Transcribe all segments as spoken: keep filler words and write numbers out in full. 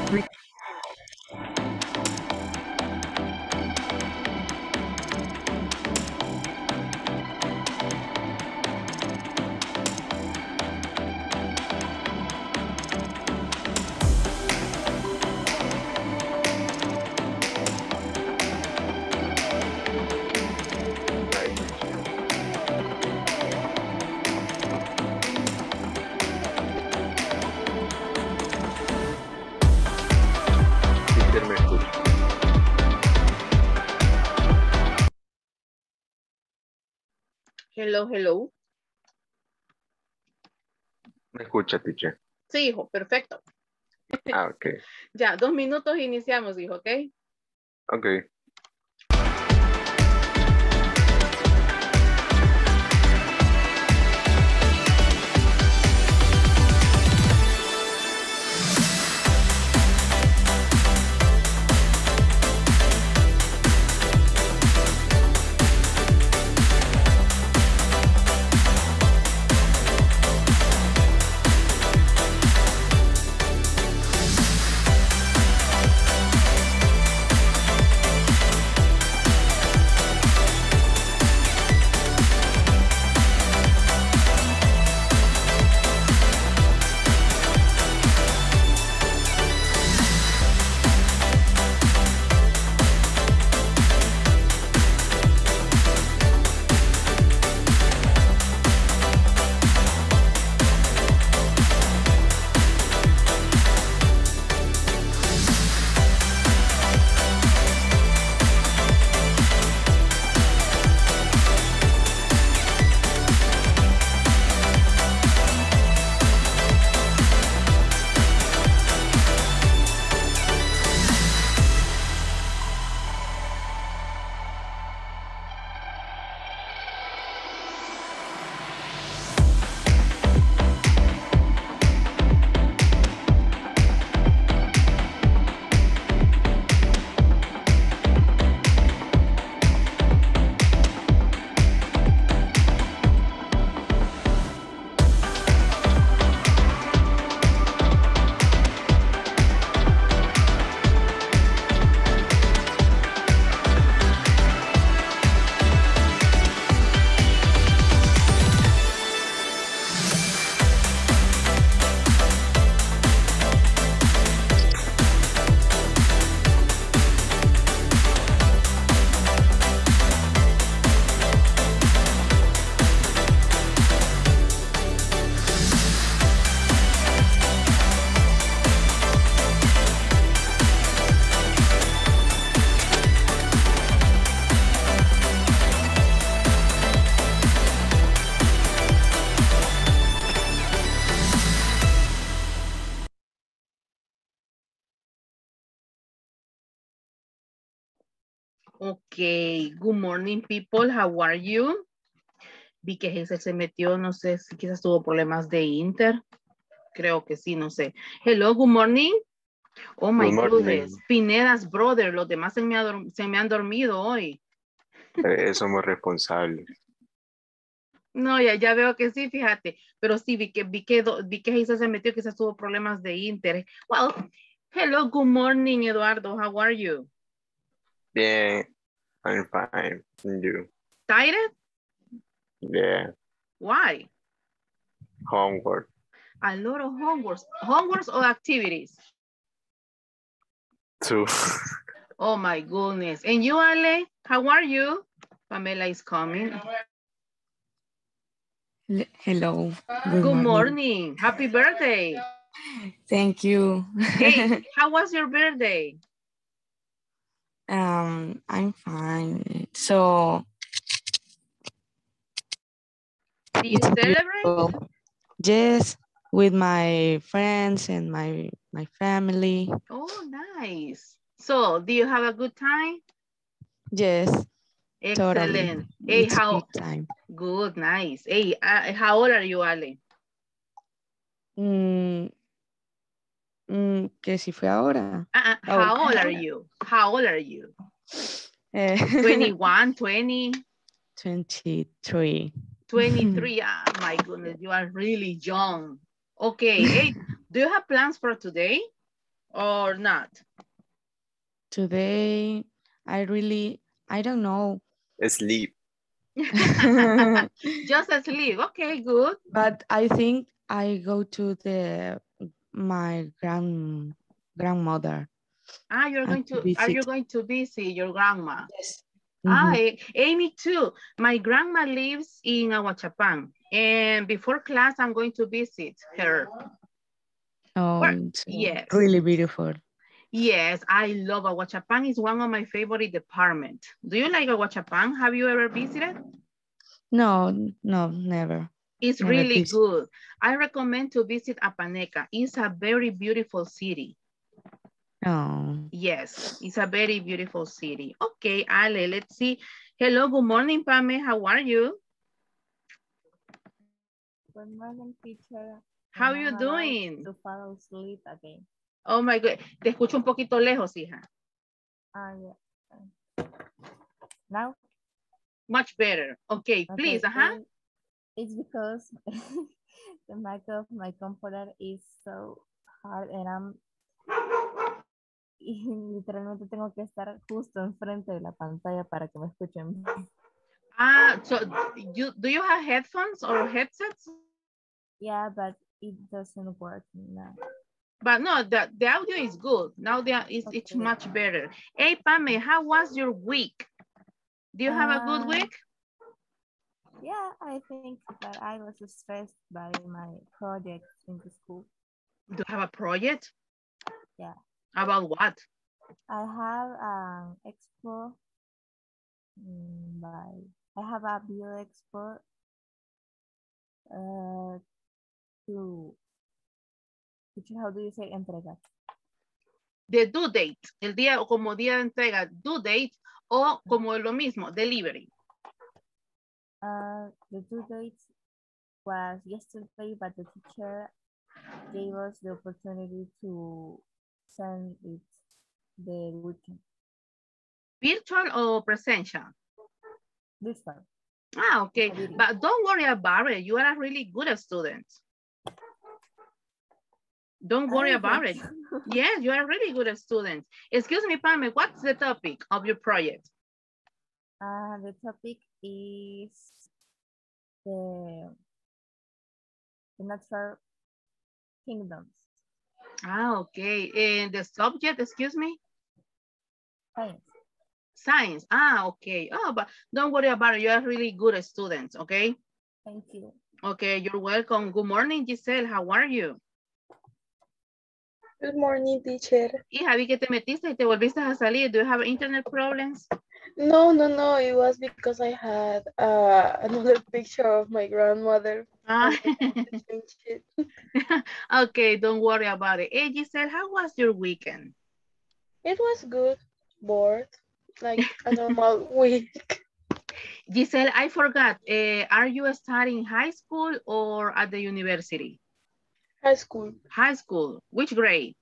Teacher, me escucha. Hello, hello. Me escucha, teacher. Sí, hijo, perfecto. Ah, ok. Ya, dos minutos iniciamos, hijo, ¿ok? Ok. Ok, good morning, people. How are you? Vi que Hazel se metió, no sé si quizás tuvo problemas de Inter. Creo que sí, no sé. Hello, good morning. Oh my Good morning. goodness. Pineda's brother, los demás se me, ha dorm- se me han dormido hoy. Eh, somos responsables. No, ya, ya veo que sí, fíjate. Pero sí, vi que, vi que, do- vi que Hazel se metió, quizás tuvo problemas de Inter. Well, hello, good morning, Eduardo. How are you? Bien. I'm fine. And you? Tired? Yeah. Why? Homework. A lot of homeworks. Homeworks or activities? Two. Oh my goodness. And you, Ale, how are you? Pamela is coming. L- Hello. Good, Good morning. morning. Happy birthday. Thank you. Hey, how was your birthday? um, I'm fine. So Did you it's celebrate? beautiful. Yes, with my friends and my my family. Oh, nice. So, do you have a good time? Yes, totally. Excellent. Hey, It's how good time. good, nice. Hey, uh, how old are you, Ale? Mm, mm, que si fue ahora. Uh, uh, Oh, how old are you? How old are you? eh, twenty-one, twenty, twenty-three. twenty-three. Ah, my goodness, you are really young. Okay, hey, do you have plans for today? or not? Today, I really, I don't know. Sleep. Just asleep. Okay, good. But I think I go to the my grand grandmother. Ah, you're and going to to, are you visit. going to visit your grandma? Yes. Ah, Mhm. eh, Amy too. My grandma lives in Aguachapán. And before class, I'm going to visit her. Oh, Where? it's uh, Yes. really beautiful. Yes, I love Aguachapán. It's one of my favorite departments. Do you like Aguachapán? Have you ever visited? No, no, never. It's Never really visit. good. I recommend to visit Apaneca. It's a very beautiful city. Oh. Yes, it's a very beautiful city. Okay, Ale, let's see. Hello, good morning, Pame. How are you? Good morning, teacher. How And you I'm about doing? to fall asleep again. Oh my God. Te escucho un poquito lejos, hija. Ah, yeah. Now? Much better. Okay, Okay. please. Uh-huh. it- it's because the mic of my computer is so hard and I'm y literalmente tengo que estar justo enfrente de la pantalla para que me escuchen. Ah, so you do you have headphones or headsets? Yeah, but it doesn't work now. But no, the, the audio is good. Now the, it's, it's Okay. much better. Hey, Pame, how was your week? Do you have a good Uh, week? Yeah, I think that I was stressed by my projects in the school. Do you have a project? Yeah. About what? I have an expo mm, by I have a bio expo uh, to teacher, how do you say entregar? The due date, el día o como día de entrega, due date o como lo mismo, delivery. Uh, the due date was yesterday, but the teacher gave us the opportunity to send it the weekend. Virtual or presential? This one. Ah, okay. Video. But don't worry about it. You are a really good student. Don't worry I about think it. so. Yes, you are a really good student. Excuse me, Pame, what's the topic of your project? Uh, the topic is the, the natural kingdoms. Ah, okay. And the subject, excuse me? Science. Science. Ah, okay. Oh, but don't worry about it. You are really good students, okay? Thank you. Okay, you're welcome. Good morning, Giselle. How are you? Good morning, teacher. Hija, vi que te metiste y te volviste a salir. Do you have internet problems? No, no, no. It was because I had uh, another picture of my grandmother. Ah. And I had to change it. Okay, don't worry about it. Hey, Giselle, how was your weekend? It was good. Bored. Like a normal week. Giselle, I forgot. Uh, are you studying high school or at the university? High school. High school. Which grade?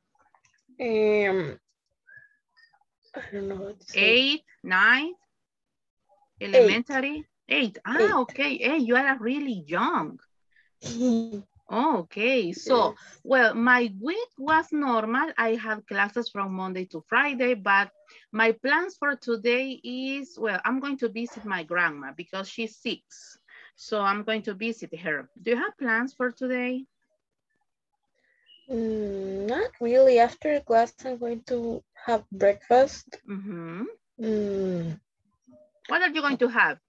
Um, I don't know what to say. Eight, nine, elementary? Eight. Ah, Eight. okay. Hey, you are really young. Yes. Okay, so, well, my week was normal. I had classes from Monday to Friday, but my plans for today is, well, I'm going to visit my grandma because she's sick. So I'm going to visit her. Do you have plans for today? Mm, not really. After class, I'm going to have breakfast. Mm-hmm. Mm, What are you going to have?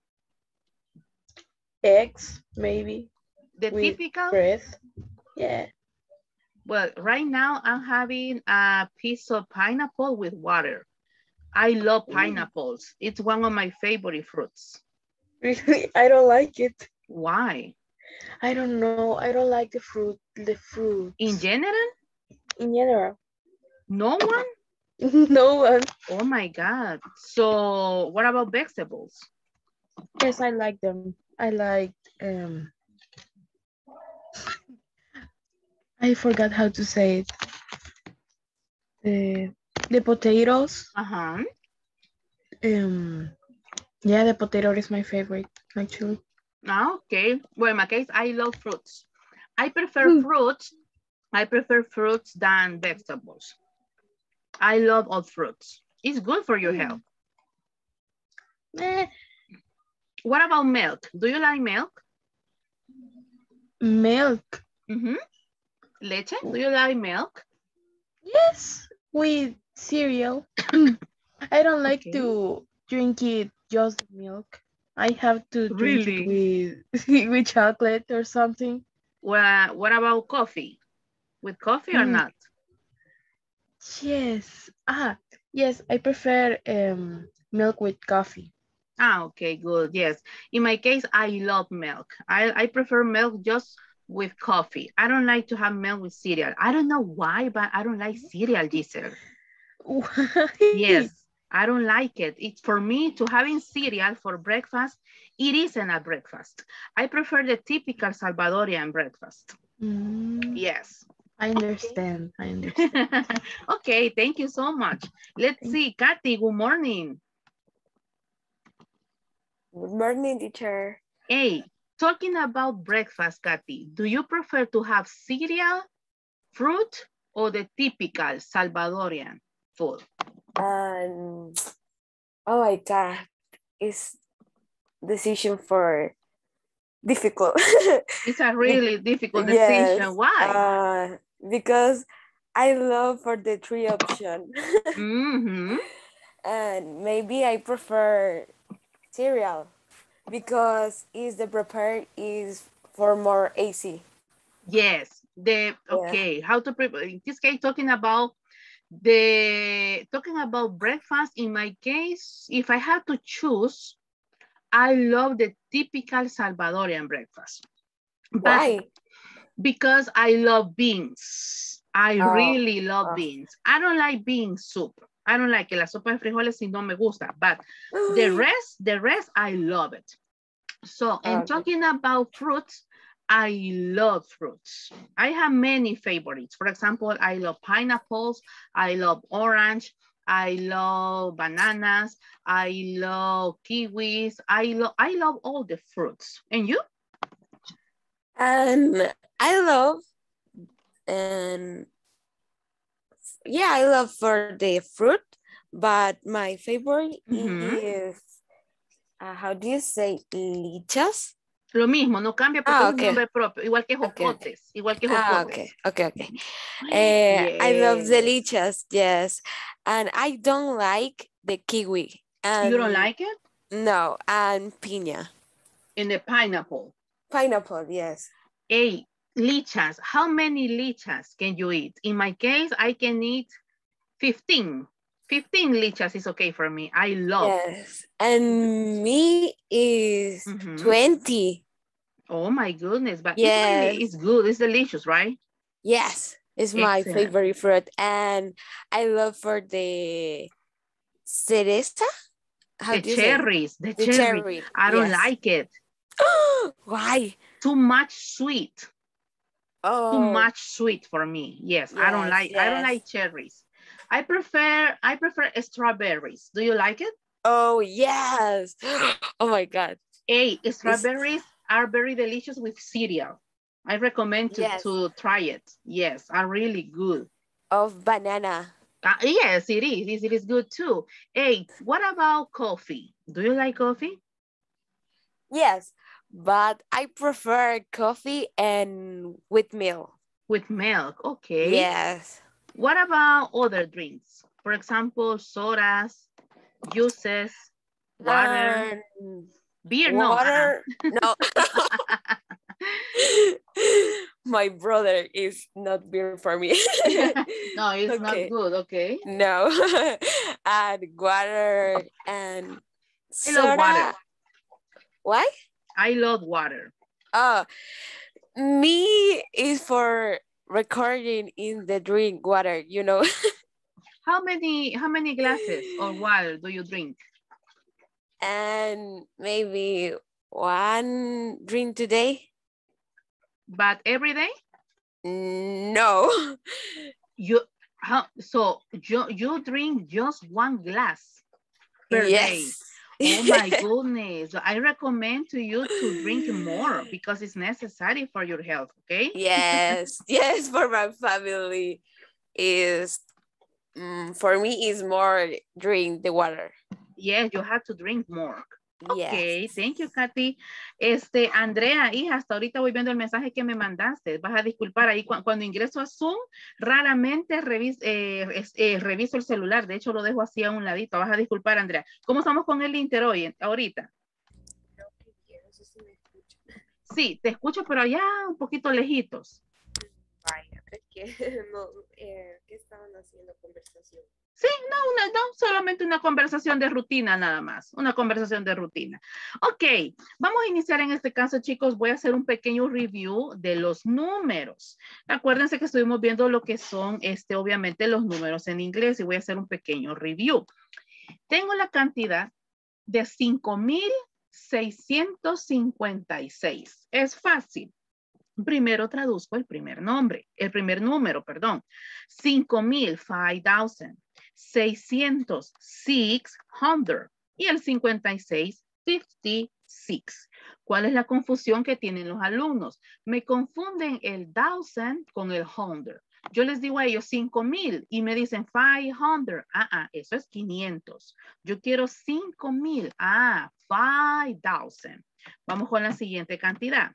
eggs, maybe. The With typical? bread. Yeah. Well, right now I'm having a piece of pineapple with water. I love pineapples. It's one of my favorite fruits. Really, I don't like it. Why? I don't know. I don't like the fruit. The fruit. In general? In general. No one? No one. Oh my God. So what about vegetables? Yes, I like them. I like um I forgot how to say it. The the potatoes. Uh-huh. Um yeah, the potato is my favorite actually. Ah, okay. Well, in my case, I love fruits. I prefer Hmm. fruits I prefer fruits than vegetables. I love all fruits. It's good for your health. Eh, What about milk? Do you like milk? milk. Mm-hmm. Leche? Do you like milk? Yes, with cereal. I don't like Okay. to drink it just milk. I have to drink Really? it with with chocolate or something. Well, what about coffee? With coffee or Mm, not? yes. Ah, yes, I prefer um milk with coffee. Ah, okay, good. Yes. In my case, I love milk. I, I prefer milk just with coffee. I don't like to have milk with cereal. I don't know why, but I don't like cereal, Giselle. Why? Yes, I don't like it. It's for me to having cereal for breakfast. It isn't a breakfast. I prefer the typical Salvadorian breakfast. Mm, Yes. I understand. I understand. Okay, thank you so much. Let's Thank see, Kathy, good morning. Good morning, teacher. Hey, talking about breakfast, Kathy, do you prefer to have cereal, fruit, or the typical Salvadorian food? And oh my God, it's decision for difficult. It's a Be- really difficult yes, decision. Why? uh, because I love for the three option, Mm-hmm. and maybe I prefer cereal because is the prepared is for more easy. Yes. The Yeah. okay. How to prepare? In this case, talking about the talking about breakfast. In my case, if I have to choose, I love the typical Salvadorian breakfast. But Why? because I love beans. I Oh, really love oh. beans. I don't like bean soup. I don't like it. La sopa de frijoles si no me gusta. But the rest, the rest, I love it. So, and Okay. talking about fruits, I love fruits. I have many favorites. For example, I love pineapples. I love orange. I love bananas. I love kiwis. I love I love all the fruits. And you? And I love and yeah, I love for the fruit, but my favorite Mm-hmm. is uh, how do you say lichas? Lo mismo, no cambia porque Ah, es un okay. nombre propio, igual que Okay, okay. jocotes, igual que Ah, jocotes. okay, okay, okay. Uh, I love the Yes. lichas, yes, and I don't like the kiwi. And You don't like it? no, and piña, In the pineapple. pineapple, yes. Hey, lichas. How many lichas can you eat? In my case, I can eat fifteen. fifteen lichas is okay for me. I love. Yes, and me is Mhm. twenty. Oh my goodness, but Yes. it's really, it's good. It's delicious, right? Yes, it's my Excellent. favorite fruit, and I love for the cereza. How The do you say? cherries, the, The cherry. cherry. I don't Yes. like it. Why? Too much sweet. Oh, Too much sweet for me. Yes, I don't yes, like I don't yes. like cherries. I prefer I prefer strawberries. Do you like it? Oh, yes. Oh my God. Hey, strawberries are very delicious with cereal. I recommend to, Yes. to try it. Yes, are really good. Of banana. Uh, yes, it is. Yes, it is good too. Hey, what about coffee? Do you like coffee? Yes, but I prefer coffee and with milk. With milk, okay. Yes. What about other drinks? For example, sodas, juices, water, And beer, no. water. No. My brother is not beer for me. No, it's not Okay. good, okay? No. And water and I love soda. water. Why? I love water. Oh, me is for recording in the drink water, you know. How many how many glasses of water do you drink? And maybe one drink today. But every day? No. You how so you you drink just one glass per Yes. day. Oh my goodness. I recommend to you to drink more because it's necessary for your health, okay? Yes, yes, for my family is, um, for me is more drink the water. Yes, you have to drink more. Ok, Yes. thank you, Katy. Este, Andrea, hija, hasta ahorita voy viendo el mensaje que me mandaste. Vas a disculpar ahí cu cuando ingreso a Zoom, raramente revis eh, es, eh, reviso el celular. De hecho, lo dejo así a un ladito. Vas a disculpar, Andrea. ¿Cómo estamos con el Inter hoy, ahorita? Creo que bien, no sé si me escucha. Sí, te escucho, pero allá un poquito lejitos. Vaya, es que no, eh, ¿qué estaban haciendo conversación? Sí, no, una, no, solamente una conversación de rutina nada más, una conversación de rutina. Ok, vamos a iniciar en este caso, chicos, voy a hacer un pequeño review de los números. Acuérdense que estuvimos viendo lo que son, este, obviamente, los números en inglés y voy a hacer un pequeño review. Tengo la cantidad de cinco mil seiscientos cincuenta y seis. Es fácil. Primero traduzco el primer nombre, el primer número, perdón. cinco mil, five thousand. seiscientos, six hundred. Y el cincuenta y seis, fifty six. ¿Cuál es la confusión que tienen los alumnos? Me confunden el thousand con el hundred. Yo les digo a ellos cinco mil y me dicen five hundred. Ah, ah, eso es quinientos. Yo quiero cinco mil. Ah, five thousand. Vamos con la siguiente cantidad.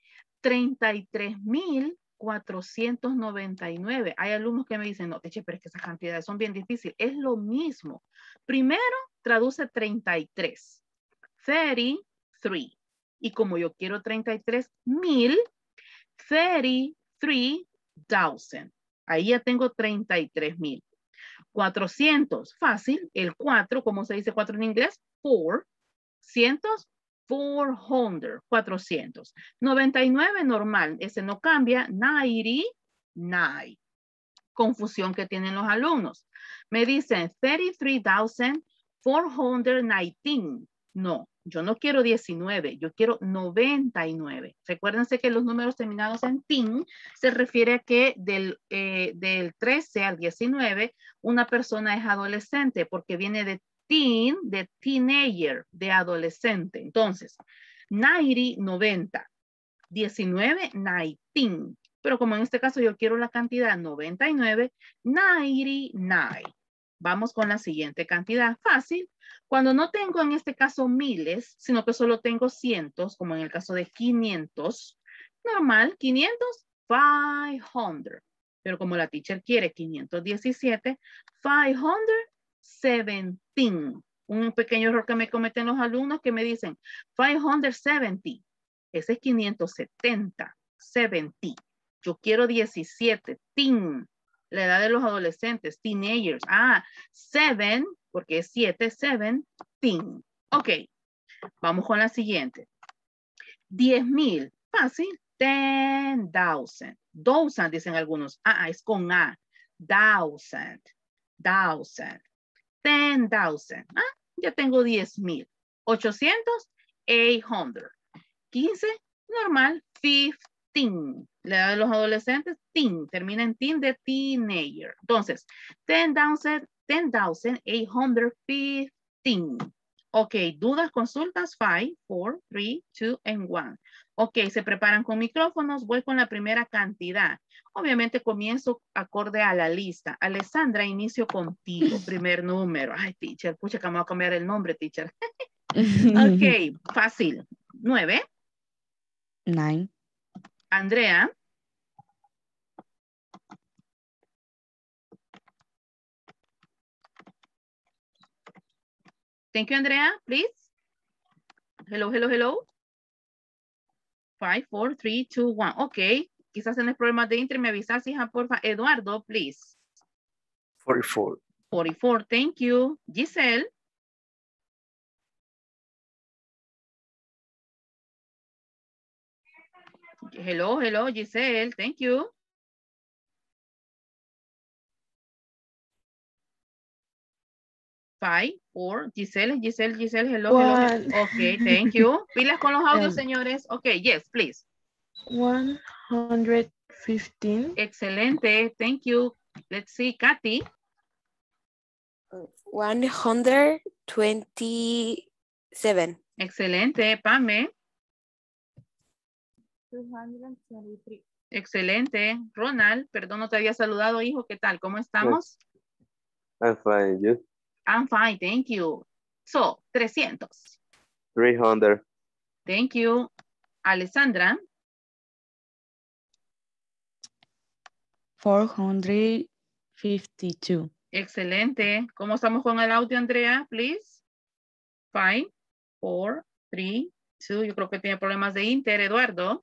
treinta y tres mil cuatrocientos noventa y nueve. Hay alumnos que me dicen, no, teche, pero es que esas cantidades son bien difíciles. Es lo mismo. Primero, traduce treinta y tres. treinta y tres. Y como yo quiero treinta y tres mil, treinta y tres thousand. Ahí ya tengo treinta y tres mil. cuatrocientos, fácil. El cuatro, ¿cómo se dice cuatro en inglés? four. Cientos, cuatrocientos, cuatrocientos. noventa y nueve normal, ese no cambia, noventa y nueve. Confusión que tienen los alumnos. Me dicen treinta y tres mil cuatrocientos diecinueve. No, yo no quiero diecinueve, yo quiero noventa y nueve. Recuérdense que los números terminados en tin se refiere a que del, eh, del trece al diecinueve una persona es adolescente porque viene de teen, de teenager, de adolescente. Entonces, noventa, noventa. diecinueve, diecinueve. Pero como en este caso yo quiero la cantidad noventa y nueve, noventa y nueve. Vamos con la siguiente cantidad. Fácil. Cuando no tengo en este caso miles, sino que solo tengo cientos, como en el caso de quinientos, normal, quinientos, quinientos. Pero como la teacher quiere quinientos diecisiete, quinientos diecisiete. Un pequeño error que me cometen los alumnos que me dicen quinientos setenta. Ese es quinientos setenta. setenta. Yo quiero diecisiete. Teen. La edad de los adolescentes. Teenagers. Ah, seven, porque es siete. seven. Teen. Ok. Vamos con la siguiente. diez mil. Fácil. ten thousand. Thousand dicen algunos. Ah, es con A. Thousand. Thousand. ten thousand. Ah, ya tengo diez mil. ochocientos. eight hundred. quince. Normal. fifteen. La edad de los adolescentes. Teen. Termina en teen de teenager. Entonces, ten thousand. ten thousand eight hundred fifteen. Ok, dudas, consultas, five, four, three, two, and one. Ok, se preparan con micrófonos, voy con la primera cantidad. Obviamente comienzo acorde a la lista. Alessandra, inicio contigo, primer número. Ay, teacher, pucha que me voy a cambiar el nombre, teacher. Ok, fácil. Nueve. Nine. Andrea. Thank you, Andrea, please. Hello, hello, hello. Five, four, three, two, one. Ok. Quizás tenés problemas de inter, me avisas, hija, porfa. Eduardo, please. forty-four. forty-four, thank you. Giselle. Hello, hello, Giselle, thank you. Five, four, Giselle, Giselle, Giselle, hello, hello. One. Ok, thank you. Pilas con los audios, Um, señores. Ok, yes, please. One hundred fifteen. Excelente, thank you. Let's see, Katy. one hundred twenty-eight. seven. Excelente. Pame. two hundred twenty-three. Excelente. Ronald, perdón, no te había saludado, hijo. ¿Qué tal? ¿Cómo estamos? I'm fine. You? I'm fine, thank you. So, trescientos. three hundred. Thank you. Alessandra. four hundred fifty-two. Excelente. ¿Cómo estamos con el audio, Andrea? Please. Five, four, three, two. Yo creo que tiene problemas de Inter, Eduardo.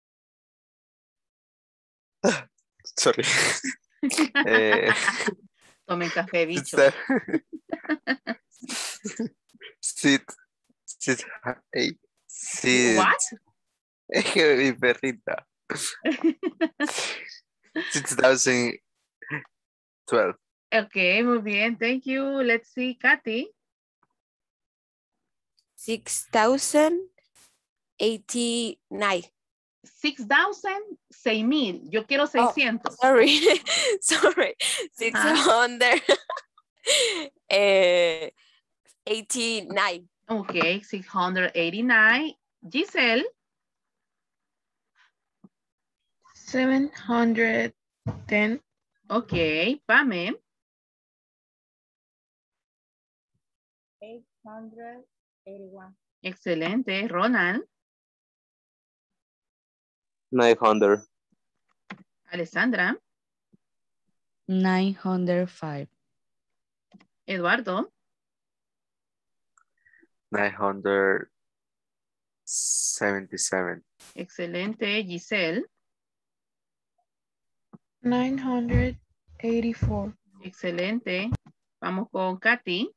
Sorry. eh, Tomen café, bicho. sit. Sit. Hey. Sit. What? Es que mi perrita. six thousand twelve. Okay, muy bien. Thank you. Let's see, Katy. Six thousand eighty-nine. six thousand, seis mil. Yo quiero seiscientos. Sorry, sorry. Six hundred uh, eighty-nine. Okay, six hundred eighty-nine. Giselle. seven hundred ten. Okay, Pame. eight hundred eighty-one. Excelente. Ronald. nine hundred. Alessandra. nine hundred five. Eduardo. nine hundred seventy-seven. Excelente. Giselle. nine hundred eighty-four. Excelente. Vamos con Katy.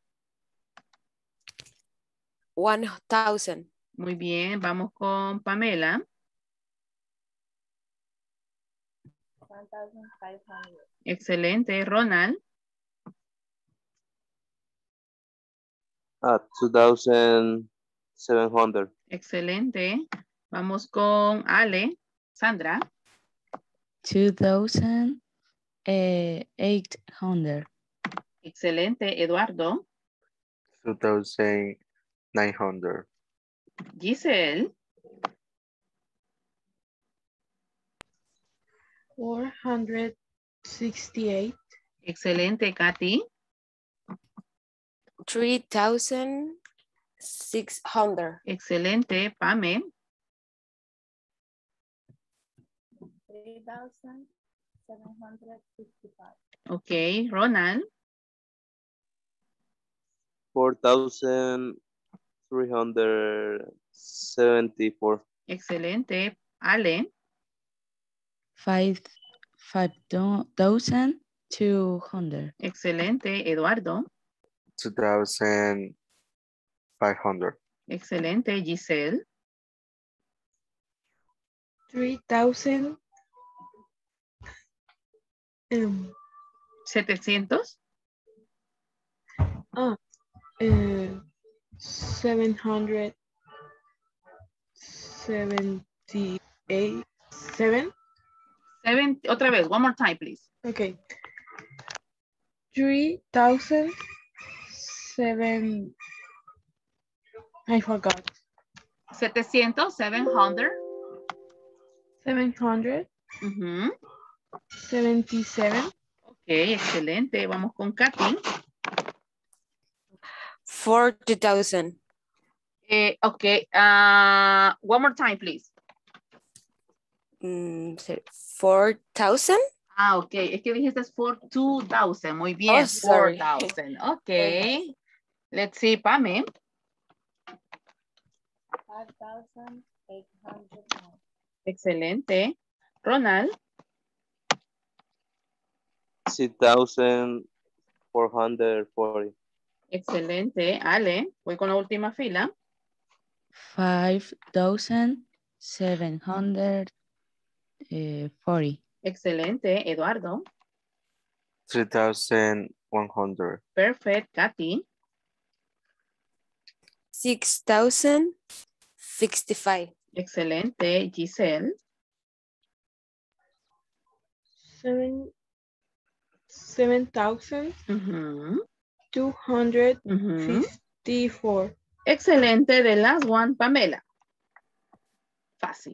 One thousand. Muy bien. Vamos con Pamela. one thousand five hundred. Excelente. Ronald. Ah, two thousand seven hundred. Excelente. Vamos con Ale. Sandra. two thousand eight hundred. Excelente. Eduardo. two thousand nine hundred. Giselle. four hundred sixty-eight. Excelente. Katy. Three thousand six hundred. Excelente. Pame. three thousand seven hundred fifty-five. Ok. Ronald. four thousand three hundred seventy-four. Excelente. Ale. Five five thousand two hundred. Excelente. Eduardo. two thousand five hundred. Excelente. Giselle. three thousand um, setecientos. ah, uh, seven hundred seventy-eight. Seven. Seven, otra vez. One more time, please. Okay. Three thousand seven. I forgot. setecientos. seven hundred. Seven hundred Ujú. seventy-seven. Ok, excelente. Vamos con Katy. Forty thousand. Eh, ok. Uh, one more time, please. Mm, four thousand. Ah, ok. Es que dijiste for two thousand. Muy bien. Oh, sorry. four thousand. Ok. Let's see, Pame. five thousand eight hundred. Excelente. Ronald. six thousand four hundred forty. Excelente. Ale. Voy con la última fila. Five thousand seven hundred forty. Excelente. Eduardo. three thousand one hundred. Perfect. Katy. Six thousand sixty-five. Excelente. Giselle. Seven. Seven thousand Ujú, two hundred ujú. fifty-four. Excelente. The last one, Pamela. Fácil.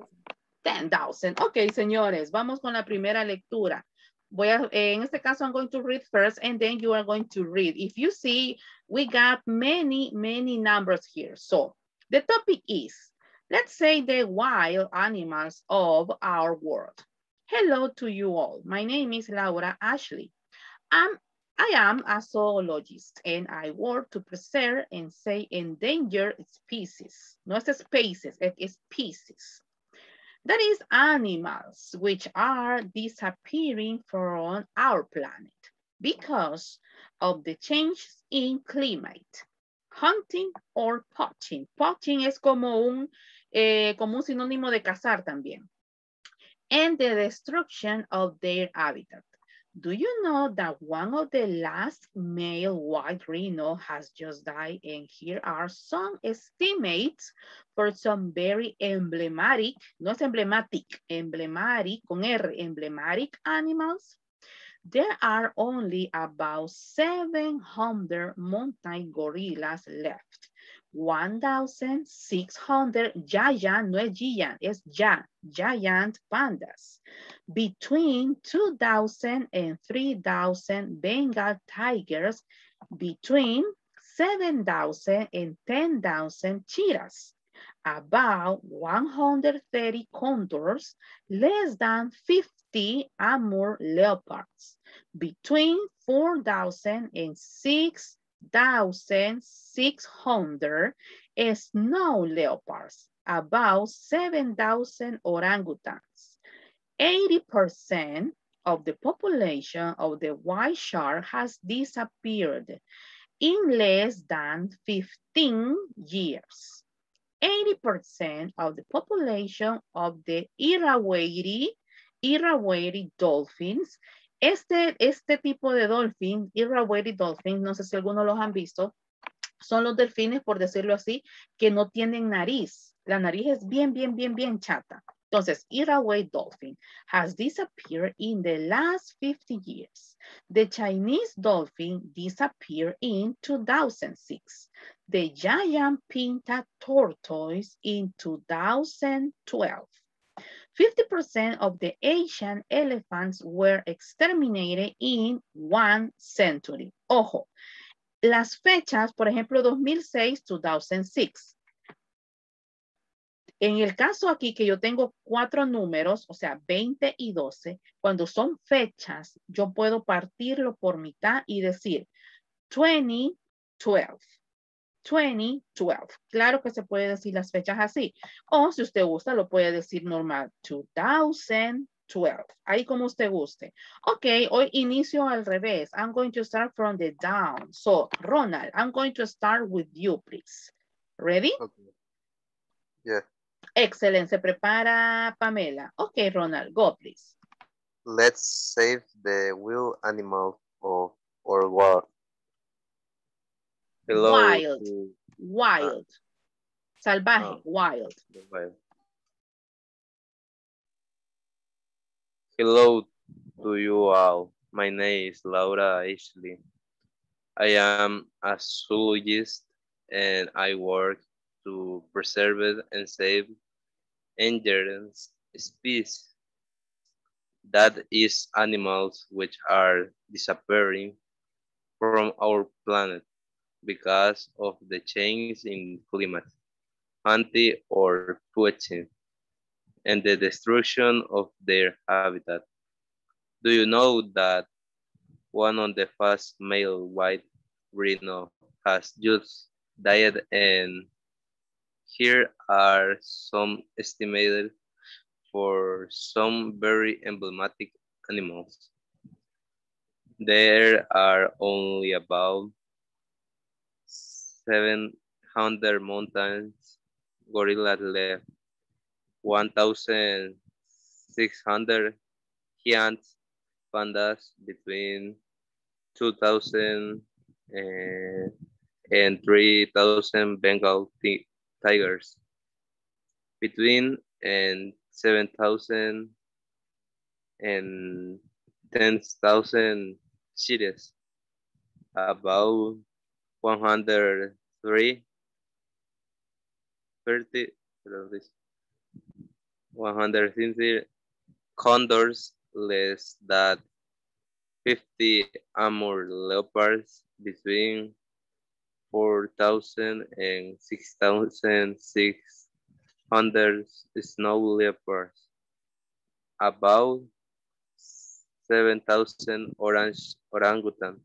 ten thousand. Ok, señores, vamos con la primera lectura. Voy a, en este caso, I'm going to read first and then you are going to read. If you see, we got many, many numbers here. So the topic is, let's say the wild animals of our world. Hello to you all. My name is Laura Ashley. I'm, I am a zoologist and I work to preserve and save endangered species. No es species, es species. That is animals which are disappearing from our planet because of the changes in climate. Hunting or poaching. Poaching es como un, eh, como un sinónimo de cazar también. And the destruction of their habitat. Do you know that one of the last male white rhino has just died? And here are some estimates for some very emblematic, no es emblematic, emblematic, con R, emblematic animals. There are only about seven hundred mountain gorillas left. one thousand six hundred giant, no es giant, es ya, giant pandas. Between two thousand and three thousand Bengal tigers, between seven thousand and ten thousand cheetahs, about one hundred thirty condors, less than fifty Amur leopards, between four thousand and six thousand six hundred snow leopards, about seven thousand orangutans. eighty percent of the population of the white shark has disappeared in less than fifteen years. eighty percent of the population of the Irrawaddy, Irrawaddy dolphins. Este, este tipo de dolphin, Irrawaddy dolphins, no sé si algunos los han visto, son los delfines, por decirlo así, que no tienen nariz. La nariz es bien, bien, bien, bien chata. Entonces, Irrawaddy dolphin has disappeared in the last fifty years. The Chinese dolphin disappeared in two thousand six. The giant pinta tortoise in two thousand twelve. fifty percent of the Asian elephants were exterminated in one century. Ojo, las fechas, por ejemplo, dos mil seis, dos mil seis. En el caso aquí que yo tengo cuatro números, o sea, veinte y doce, cuando son fechas, yo puedo partirlo por mitad y decir twenty twelve. twenty twelve. Claro que se puede decir las fechas así. O si usted gusta, lo puede decir normal. two thousand twelve. Ahí como usted guste. Ok, hoy inicio al revés. I'm going to start from the down. So, Ronald, I'm going to start with you, please. Ready? Okay. Yeah. Excellent. Se prepara Pamela. Ok, Ronald, go, please. Let's save the wild animal of our world. Hello Wild. to- Wild. Salvaje. Oh. Wild. Wild. Hello to you all. My name is Laura Ashley. I am a zoologist and I work to preserve and save endangered species. That is animals which are disappearing from our planet because of the change in climate, hunting or poaching, and the destruction of their habitat. Do you know that one of the first male white rhino has just died, and here are some estimated for some very emblematic animals. There are only about seven hundred mountain gorillas left, one thousand six hundred giant pandas, between two thousand and three thousand Bengal tigers, between and seven thousand and ten thousand cheetahs, about one hundred three thirty, one hundred thirty condors, less than fifty Amur leopards, between four thousand and six thousand six hundred snow leopards, about seven thousand orange orangutan.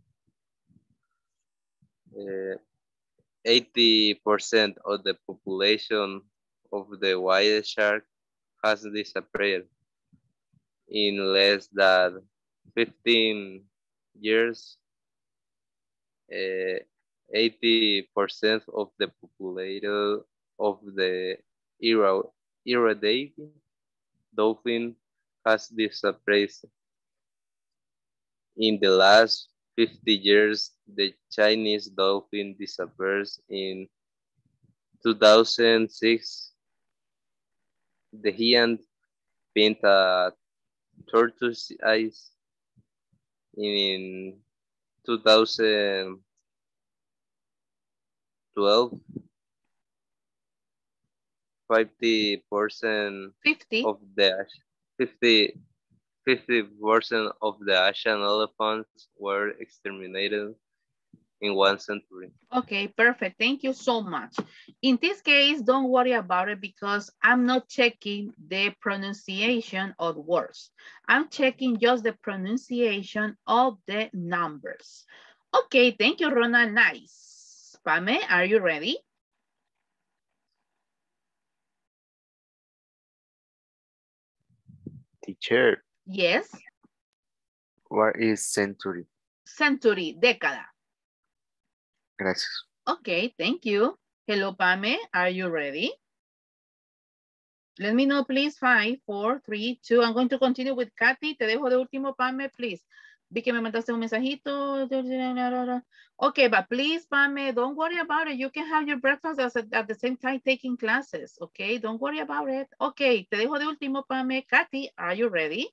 Uh, eighty percent of the population of the white shark has disappeared in less than fifteen years. Uh, eighty percent of the population of the Iridate dolphin has disappeared. In the last fifty years, the Chinese dolphin disappeared in two thousand six. The giant pinta tortoise eyes in two thousand twelve. fifty percent fifty. of the fifty percent of the Asian elephants were exterminated in one century. Okay, perfect. Thank you so much. In this case, don't worry about it because I'm not checking the pronunciation of words. I'm checking just the pronunciation of the numbers. Okay, thank you, Ronald. Nice. Pame, are you ready? Teacher. Yes. What is century? Century, década. Gracias. Okay, thank you. Hello, Pame, are you ready? Let me know, please. Five, four, three, two. I'm going to continue with Katy. Te dejo de último, Pame, please. Vi que me mandaste un mensajito. Okay, but please, Pame, don't worry about it. You can have your breakfast at the same time taking classes. Okay, don't worry about it. Okay, te dejo de último, Pame. Katy, are you ready?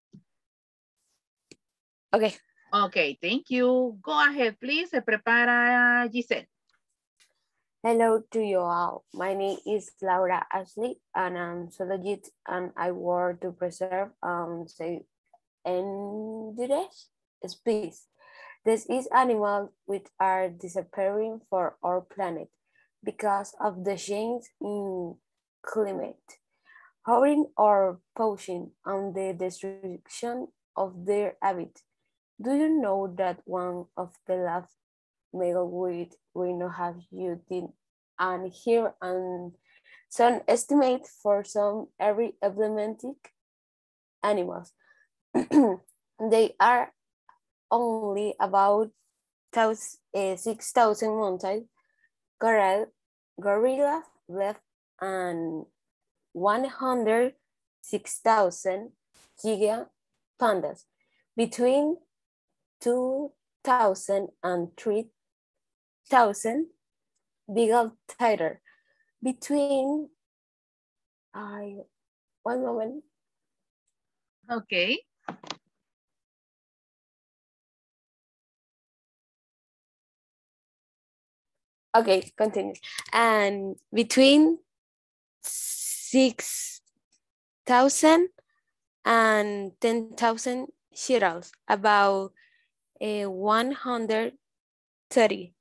Okay. Okay, thank you. Go ahead, please. Se prepara Giselle. Hello to you all. My name is Laura Ashley, and I'm zoologist, and I work to preserve and save endangered species. This is animals which are disappearing for our planet because of the change in climate, hurrying or poaching, and the destruction of their habitat. Do you know that one of the last megaweight rhino have used and here and some estimate for some every emblematic animals? They are only about six thousand mountain gorillas left and one hundred six thousand giga pandas. Between two thousand and three thousand beagle tiger. Between, I, one moment. Okay. Okay, continue. And between six thousand and ten thousand shirals, about uh, one hundred thirty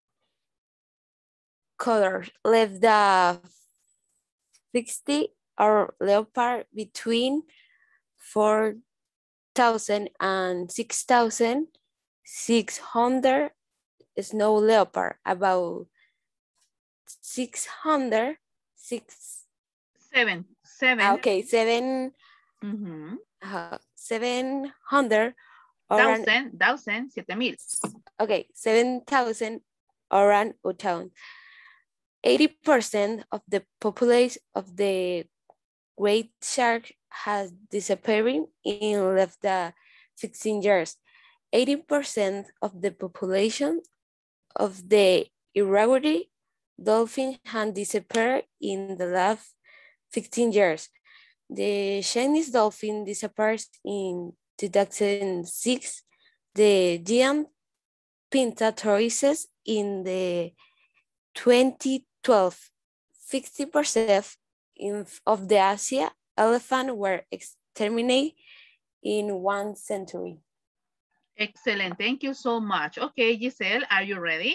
colors. Left the sixty or leopard between four thousand and six thousand six hundred snow leopard, about six hundred six seven seven okay seven mm-hmm. uh, seven hundred thousand thousand siete mil okay seven thousand orang utan. eighty percent of the population of the great shark has disappearing in less than sixteen years. eighty percent of the population of the irregular dolphin has disappeared in the last sixteen years. The Chinese dolphin disappeared in two thousand six. The giant pinta tortoises in the twenty twelve. fifty percent of the Asia elephants were exterminated in one century. Excellent. Thank you so much. Okay, Giselle, are you ready?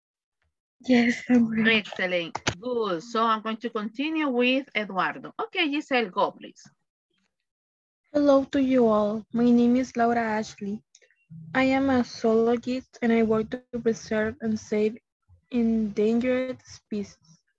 Yes, I'm ready. Excellent. Good. So I'm going to continue with Eduardo. Okay, Giselle, go please. Hello to you all. My name is Laura Ashley. I am a zoologist and I work to preserve and save endangered species.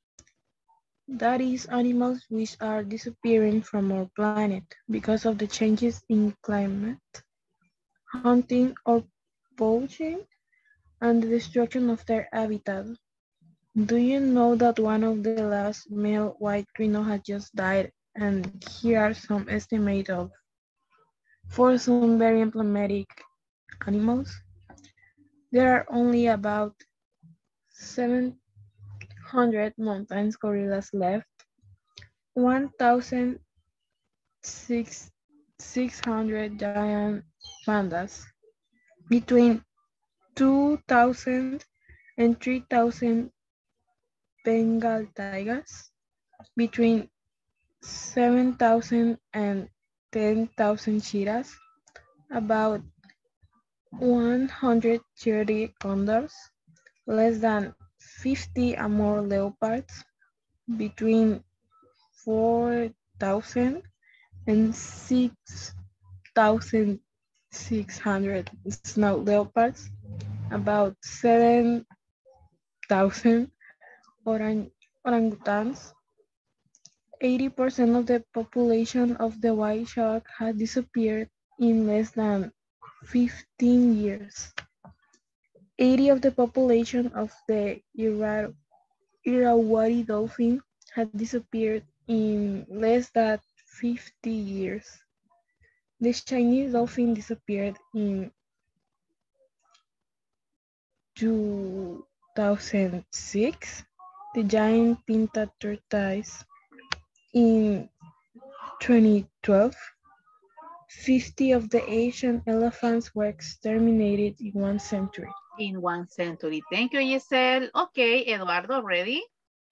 That is, animals which are disappearing from our planet because of the changes in climate, hunting or poaching, and the destruction of their habitat. Do you know that one of the last male white rhino has just died? And here are some estimates of for some very emblematic animals. There are only about seven hundred mountain gorillas left, one thousand six hundred giant pandas, between two thousand and three thousand Bengal tigers, between seven thousand and ten thousand cheetahs, about one hundred thirty condors, less than fifty or more leopards, between four thousand and six thousand six hundred snow leopards, about seven thousand orang orangutans. eighty percent of the population of the white shark has disappeared in less than fifteen years. eighty of the population of the Ira Irrawaddy dolphin had disappeared in less than fifty years. The Chinese dolphin disappeared in two thousand six, the giant pinta tortoise in twenty twelve. fifty of the Asian elephants were exterminated in one century. In one century. Thank you, Giselle. Okay, Eduardo, ready?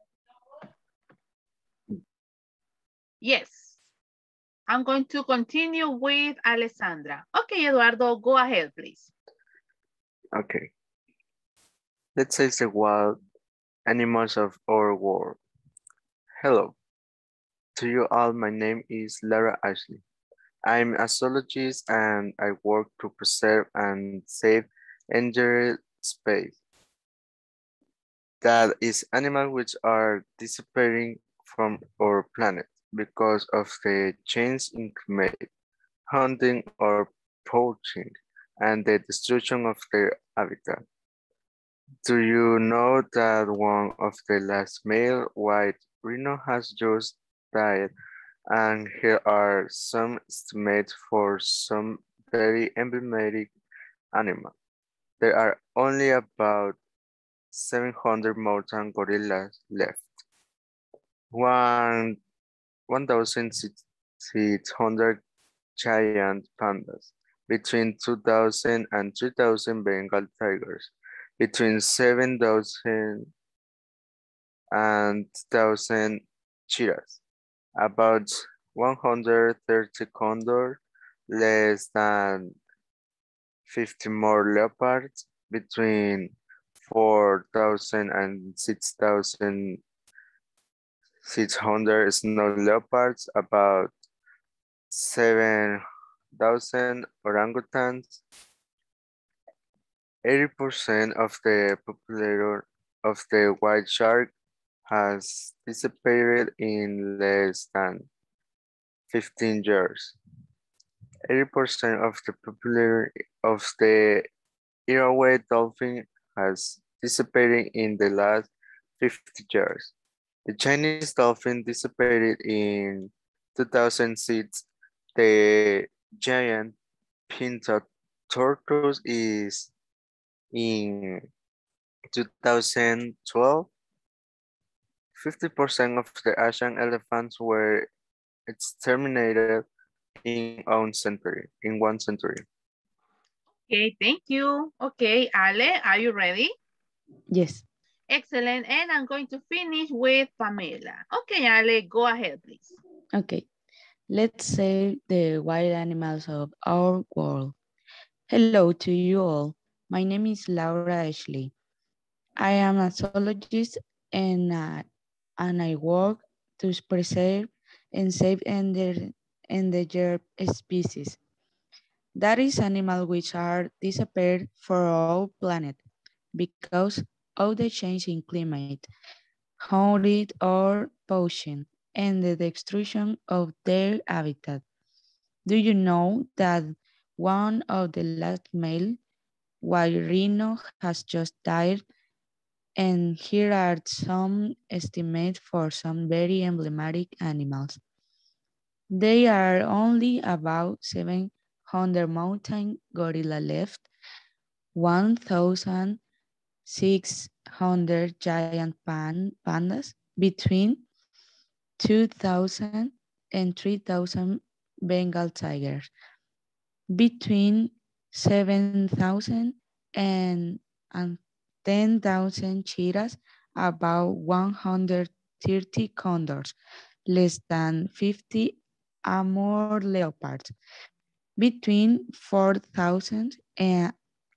Yes. I'm going to continue with Alessandra. Okay, Eduardo, go ahead, please. Okay. Let's say the wild animals of our world. Hello. To you all, my name is Laura Ashley. I'm a zoologist and I work to preserve and save endangered species. That is, animals which are disappearing from our planet because of the change in climate, hunting or poaching, and the destruction of their habitat. Do you know that one of the last male white rhino has just died? And here are some estimates for some very emblematic animals. There are only about seven hundred mountain gorillas left, one, one thousand six hundred giant pandas, between two thousand and three thousand Bengal tigers, between seven thousand and one thousand cheetahs, about one hundred thirty condors, less than fifty more leopards, between four thousand and six thousand six hundred snow leopards, about seven thousand orangutans. eighty percent of the population of the white shark has disappeared in less than fifteen years. eighty percent of the population of the Irrawaddy dolphin has disappeared in the last fifty years. The Chinese dolphin disappeared in two thousand six. The giant pinta tortoise is in two thousand twelve. fifty percent of the Asian elephants were exterminated in one century. In one century. Okay, thank you. Okay, Ale, are you ready? Yes. Excellent. And I'm going to finish with Pamela. Okay, Ale, go ahead, please. Okay, let's save the wild animals of our world. Hello to you all. My name is Laura Ashley. I am a zoologist and, uh, and I work to preserve and save ender- endangered species. That is animals which are disappeared for our planet because of the change in climate, hunted or poaching, and the destruction of their habitat. Do you know that one of the last male white rhino has just died? And here are some estimates for some very emblematic animals. There are only about seven hundred mountain gorilla left, one thousand six hundred giant pan pandas, between two thousand and three thousand Bengal tigers, between seven thousand and, and ten thousand cheetahs, about one hundred thirty condors, less than fifty Amur leopards, between four thousand and,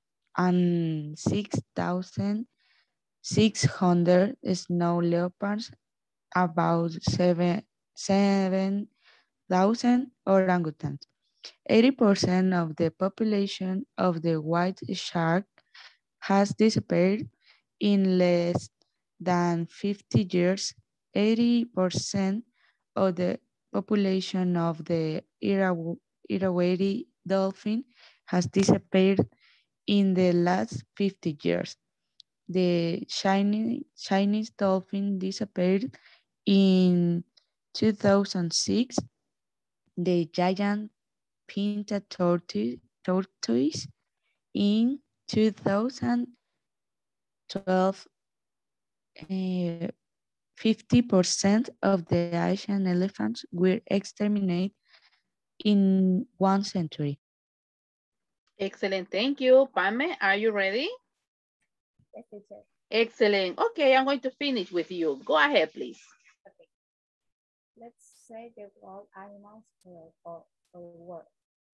and six thousand six hundred snow leopards, about seven seven thousand orangutans. eighty percent of the population of the white shark has disappeared in less than fifty years. eighty percent of the population of the Iraw- Irrawaddy dolphin has disappeared in the last fifty years. The Chinese, Chinese dolphin disappeared in two thousand six. The giant painted tortoise, tortoise in two thousand twelve. Uh, fifty percent of the Asian elephants were exterminated in one century. Excellent. Thank you. Pame, are you ready? Yes, teacher. Excellent. Okay, I'm going to finish with you. Go ahead, please. Okay. Let's say the wild animals for our world.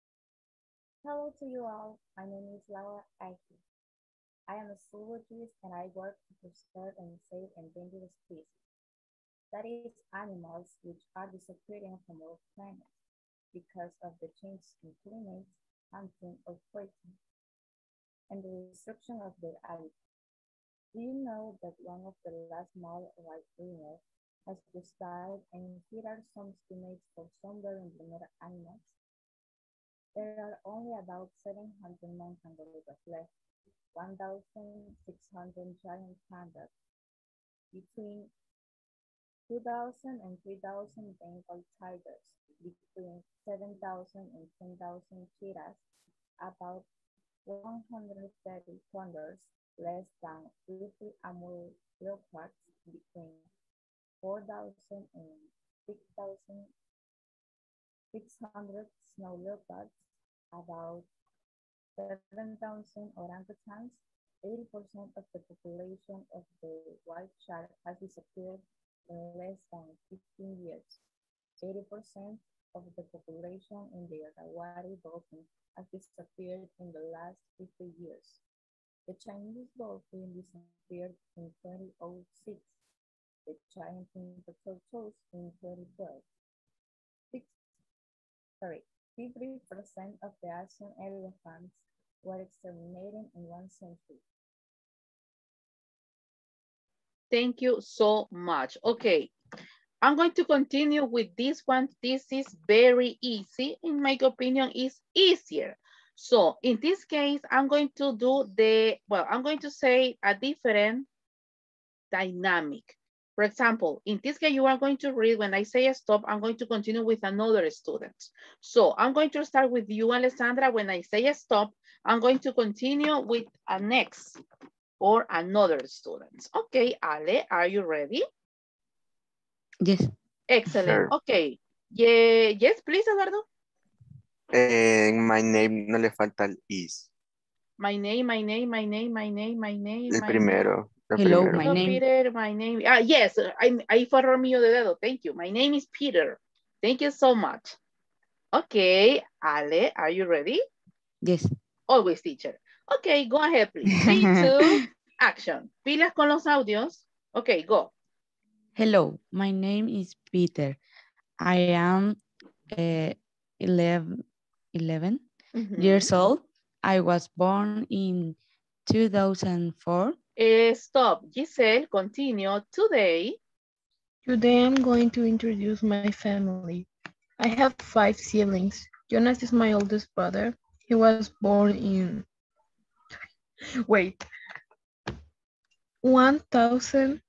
Hello to you all. My name is Laura Ashley. I am a zoologist and I work to preserve and save endangered species. That is, animals which are disappearing from our planet because of the change in climate, hunting, or poaching, and the destruction of their habitat. Do you know that one of the last male white rhinos has just died, and here are some estimates for some very emblematic animals? There are only about seven hundred mountain gorillas left, one thousand six hundred giant pandas, between two thousand and three thousand Bengal tigers, between seven thousand and ten thousand cheetahs, about one hundred thirty condors, less than fifty Amur leopards, between four thousand and six thousand six hundred snow leopards, about seven thousand orangutans. eighty percent of the population of the white shark has disappeared in less than fifteen years. eighty percent of the population in the Irrawaddy dolphin has disappeared in the last fifty years. The Chinese dolphin disappeared in two thousand six, the giant painted tortoise in twenty twelve. Six, sorry, fifty percent of the Asian elephants were exterminated in one century. Thank you so much. Okay, I'm going to continue with this one. This is very easy. In my opinion, is easier. So in this case, I'm going to do the, well, I'm going to say a different dynamic. For example, in this case, you are going to read, when I say stop, I'm going to continue with another student. So I'm going to start with you, Alessandra. When I say stop, I'm going to continue with a next or another student. Okay, Ale, are you ready? Yes. Excellent. Sure. Okay. Yeah, yes, please, Eduardo. En my name no le falta el is. My name, my name, my name, my name, my name, El my primero. name. El Hello, primero. my Hello, name. Peter. My name. Ah, yes. I, ahí fue error mío de dedo. Thank you. My name is Peter. Thank you so much. Okay. Ale, are you ready? Yes. Always, teacher. Okay, go ahead, please. Three, two, action. Pilas con los audios. Okay, go. Hello, my name is Peter. I am uh, eleven, eleven Mhm. years old. I was born in two thousand four. Eh, stop. Giselle, continue. Today. Today I'm going to introduce my family. I have five siblings. Jonas is my oldest brother. He was born in, wait, one thousand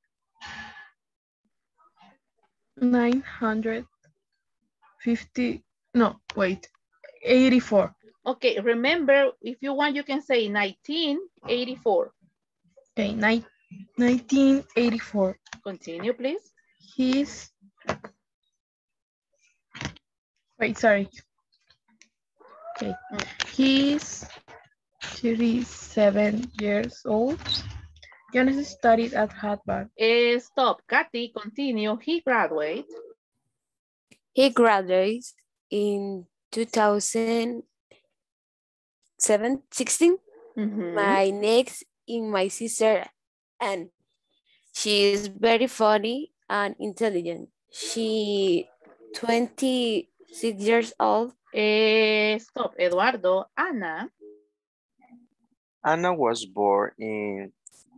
nine hundred fifty, no, wait, eighty-four. Okay, remember, if you want, you can say nineteen eighty-four. Okay, ni nineteen eighty-four. Continue, please. He's, wait, sorry. Okay, he's thirty-seven years old. Jonas studied at Harvard. Eh, stop. Kathy, continue. He graduated. He graduates in two thousand sixteen. Mhm. My next is my sister Anne. She is very funny and intelligent. She twenty-six years old. Eh, stop. Eduardo, Ana. Anna was born in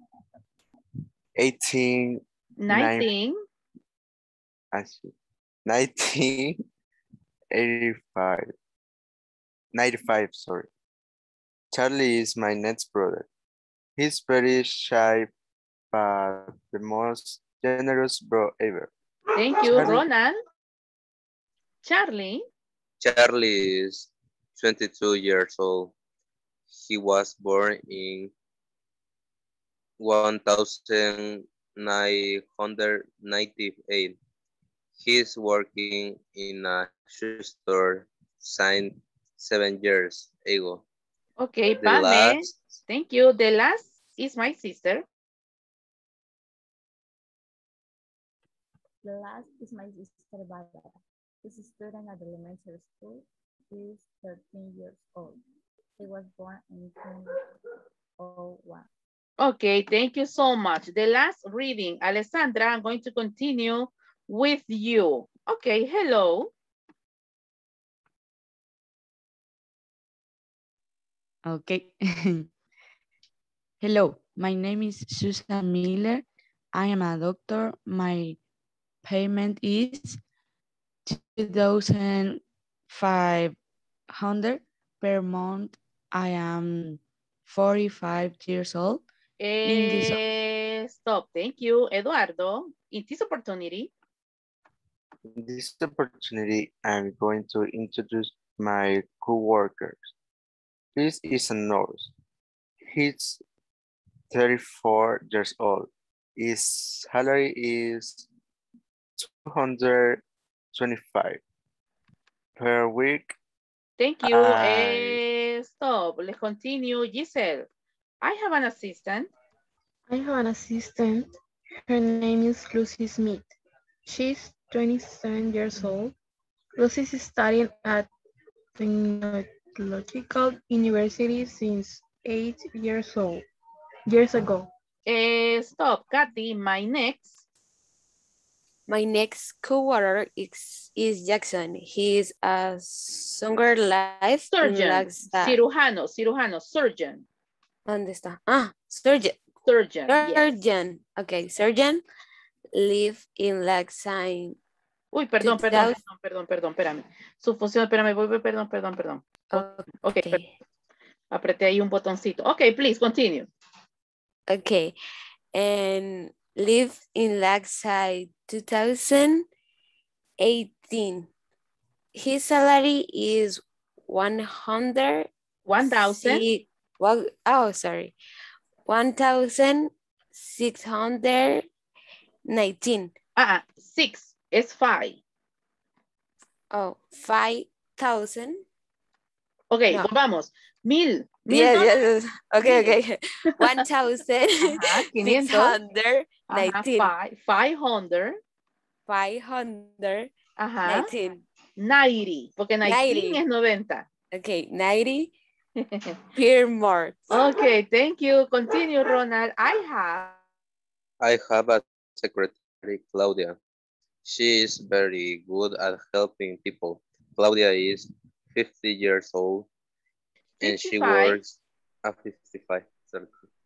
eighteen nineteen. nineteen eighty-five. ninety-five, sorry. Charlie is my next brother. He's very shy, but the most generous bro ever. Thank you, Charlie- Ronald. Charlie. Charlie is twenty-two years old. He was born in one thousand nine hundred ninety-eight. He's working in a shoe store since seven years ago. Okay, The Pame. last, Thank you. The last is my sister. The last is my sister Barbara. She's a student at the elementary school. She's thirteen years old. She was born in two thousand one. Okay, thank you so much. The last reading, Alessandra, I'm going to continue with you. Okay, hello. Okay. Hello, my name is Susan Miller. I am a doctor. My payment is two thousand five hundred per month. I am forty-five years old. In this, Eh, stop, thank you. Eduardo, in this opportunity. In this opportunity, I'm going to introduce my co-workers. This is a nurse. He's thirty-four years old. His salary is two hundred twenty-five per week. Thank you. I- Eh, stop, let's continue. Giselle, I have an assistant. I have an assistant. Her name is Lucy Smith. She's twenty-seven years old. Lucy is studying at Technological University since eight years old. Years ago. Eh, stop, Kathy, my next. My next co-worker is, is Jackson. He is a Sugar Life Surgeon, Laxa- cirujano, cirujano, surgeon. ¿Dónde está? Ah, surgeon. Surgeon, yes. Surgeon. Okay, surgeon live in Laxine. Uy, perdón, two perdón, thousand perdón, perdón, perdón, espérame. Su función, espérame, voy, voy, perdón, perdón, perdón. Ok, Okay. per- apreté ahí un botoncito. Ok, please, continue. Okay. And live in Lakeside two thousand eighteen. His salary is one hundred. one thousand. Well, oh, sorry. one thousand six hundred nineteen. Ah, six es five. Oh, five thousand. Ok, No. volvamos. Mil, Yes, Milton. yes, yes. Okay, okay. One thousand Ajá, six quinientos. hundred Ajá, nineteen. five, five hundred. Five hundred Ajá. nineteen. ninety, porque nineteen Ninety. es noventa. Okay, ninety per month. Okay, thank you. Continue, Ronald. I have. I have a secretary, Claudia. She is very good at helping people. Claudia is fifty years old and she fifty-five. works at fifty-five. Sorry.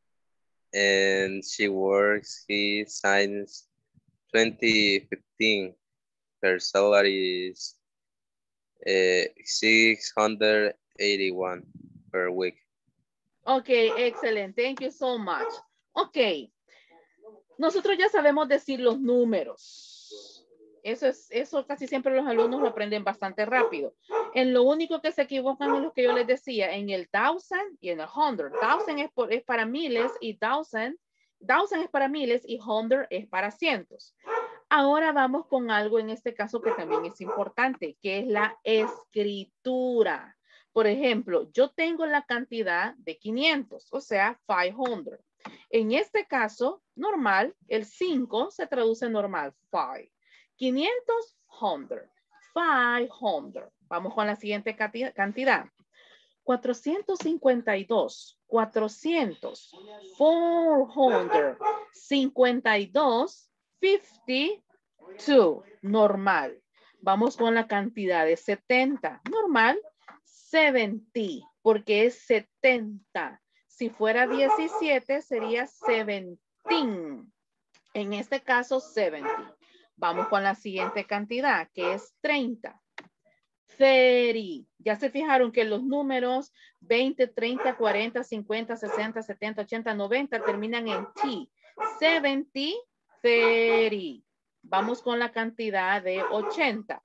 And she works here since twenty fifteen. Her salary is uh, six hundred eighty-one per week. Okay, excellent. Thank you so much. Okay. Nosotros ya sabemos decir los números. Eso es, eso casi siempre los alumnos lo aprenden bastante rápido. En lo único que se equivocan es lo que yo les decía, en el thousand y en el hundred. Thousand es, por, es para miles y thousand, thousand es para miles y hundred es para cientos. Ahora vamos con algo en este caso que también es importante, que es la escritura. Por ejemplo, yo tengo la cantidad de quinientos, o sea, quinientos. En este caso, normal, el cinco se traduce normal, five. quinientos, hundred. quinientos. Vamos con la siguiente cantidad. cuatrocientos cincuenta y dos. cuatrocientos. cuatrocientos cincuenta y dos. cincuenta y dos. Normal. Vamos con la cantidad de setenta. Normal. setenta. Porque es setenta. Si fuera diecisiete, sería seventeen. En este caso, setenta. Vamos con la siguiente cantidad, que es treinta. treinta. Ya se fijaron que los números veinte, treinta, cuarenta, cincuenta, sesenta, setenta, ochenta, noventa terminan en T. setenta, treinta. Vamos con la cantidad de ochenta.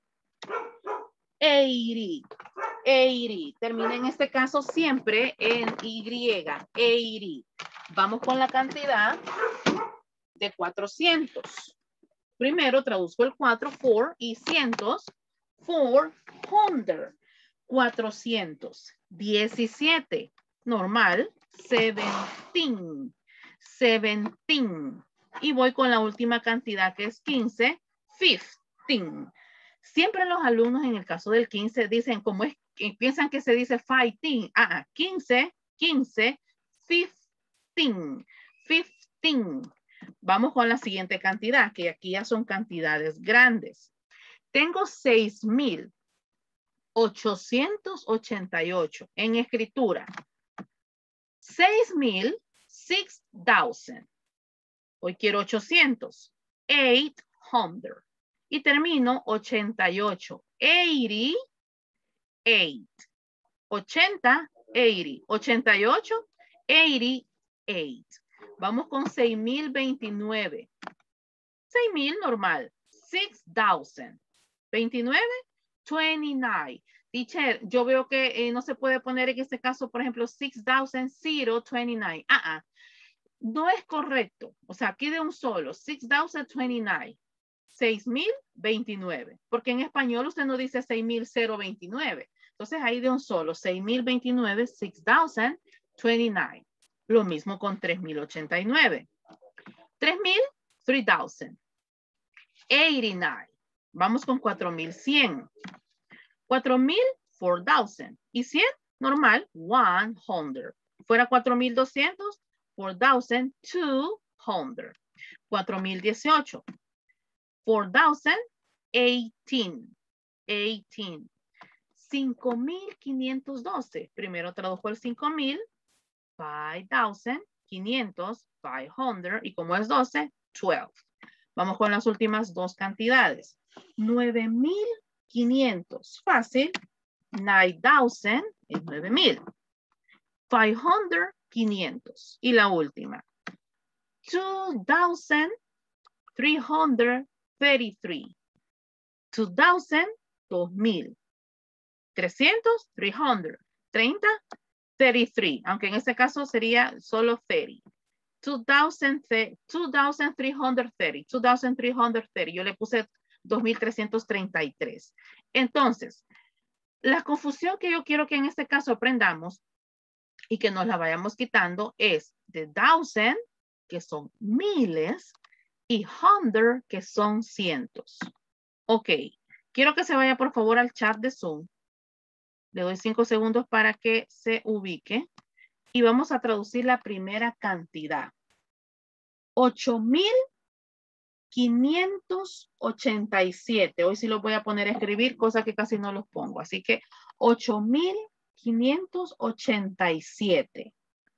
ochenta. ochenta. Termina en este caso siempre en Y. ochenta. Vamos con la cantidad de cuatrocientos. Primero traduzco el cuatro, four, y cientos, four hundred. cuatrocientos diecisiete. Normal, seventeen. seventeen. Y voy con la última cantidad que es quince, fifteen. Siempre los alumnos en el caso del quince dicen, como es, piensan que se dice fighting. Ah, quince, quince, fifteen. fifteen. Vamos con la siguiente cantidad, que aquí ya son cantidades grandes. Tengo seis mil ochocientos ochenta y ocho en escritura. seis mil, six thousand. Hoy quiero ochocientos. eight hundred. Y termino ochenta y ocho. ochenta, eight. ochenta, ochenta. ochenta y ocho, ochenta y ocho. Vamos con seis mil veintinueve. seis mil normal. six thousand. veintinueve, veintinueve. Teacher, yo veo que eh, no se puede poner en este caso, por ejemplo, six thousand veintinueve. Ah, ah. No es correcto. O sea, aquí de un solo. six thousand veintinueve. seis mil veintinueve. Porque en español usted no dice seis mil veintinueve. Entonces ahí de un solo. seis mil veintinueve, six thousand veintinueve. Lo mismo con tres mil ochenta y nueve. tres mil, three thousand. ochenta y nueve. Vamos con cuatro mil cien. cuatro mil, four thousand. Y cien, normal, cien. Fuera cuatro mil doscientos, four thousand two hundred. cuatro mil dieciocho. four thousand eighteen. eighteen. cinco mil quinientos doce. Primero tradujo el cinco mil. five thousand, quinientos, five hundred, y como es doce, twelve. Vamos con las últimas dos cantidades. nueve mil quinientos, fácil. nine thousand es nueve mil. five hundred, quinientos. Y la última. two thousand three hundred thirty-three. two thousand, dos mil. trescientos, three hundred. treinta, thirty-three, aunque en este caso sería solo thirty. two thousand, two thousand three hundred thirty. two thousand three hundred thirty. Yo le puse dos mil trescientos treinta y tres. Entonces, la confusión que yo quiero que en este caso aprendamos y que nos la vayamos quitando es de thousand, que son miles, y hundred, que son cientos. Ok, quiero que se vaya por favor al chat de Zoom. Le doy cinco segundos para que se ubique. Y vamos a traducir la primera cantidad. ocho mil quinientos ochenta y siete. Hoy sí los voy a poner a escribir, cosa que casi no los pongo. Así que ocho mil quinientos ochenta y siete.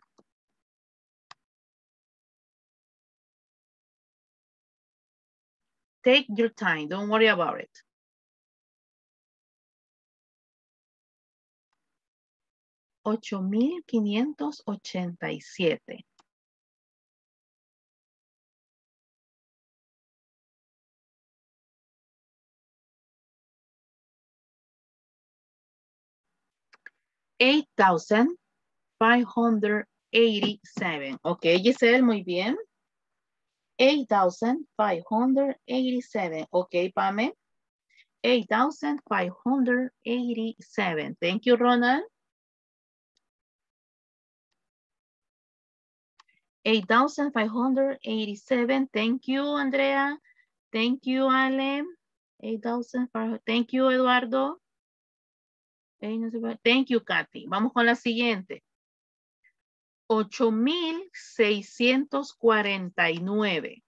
Take your time. Don't worry about it. ocho mil quinientos ochenta y siete. eight thousand five hundred eighty-seven. Ok, Giselle, muy bien. eight thousand five hundred eighty-seven. Ok, Pame. eight thousand five hundred eighty-seven. Thank you, Ronald. eight thousand five hundred eighty-seven. Thank you, Andrea. Thank you, Ale. eight thousand five hundred. Thank you, Eduardo. Thank you, Katy. Vamos con la siguiente. ocho mil seiscientos cuarenta y nueve.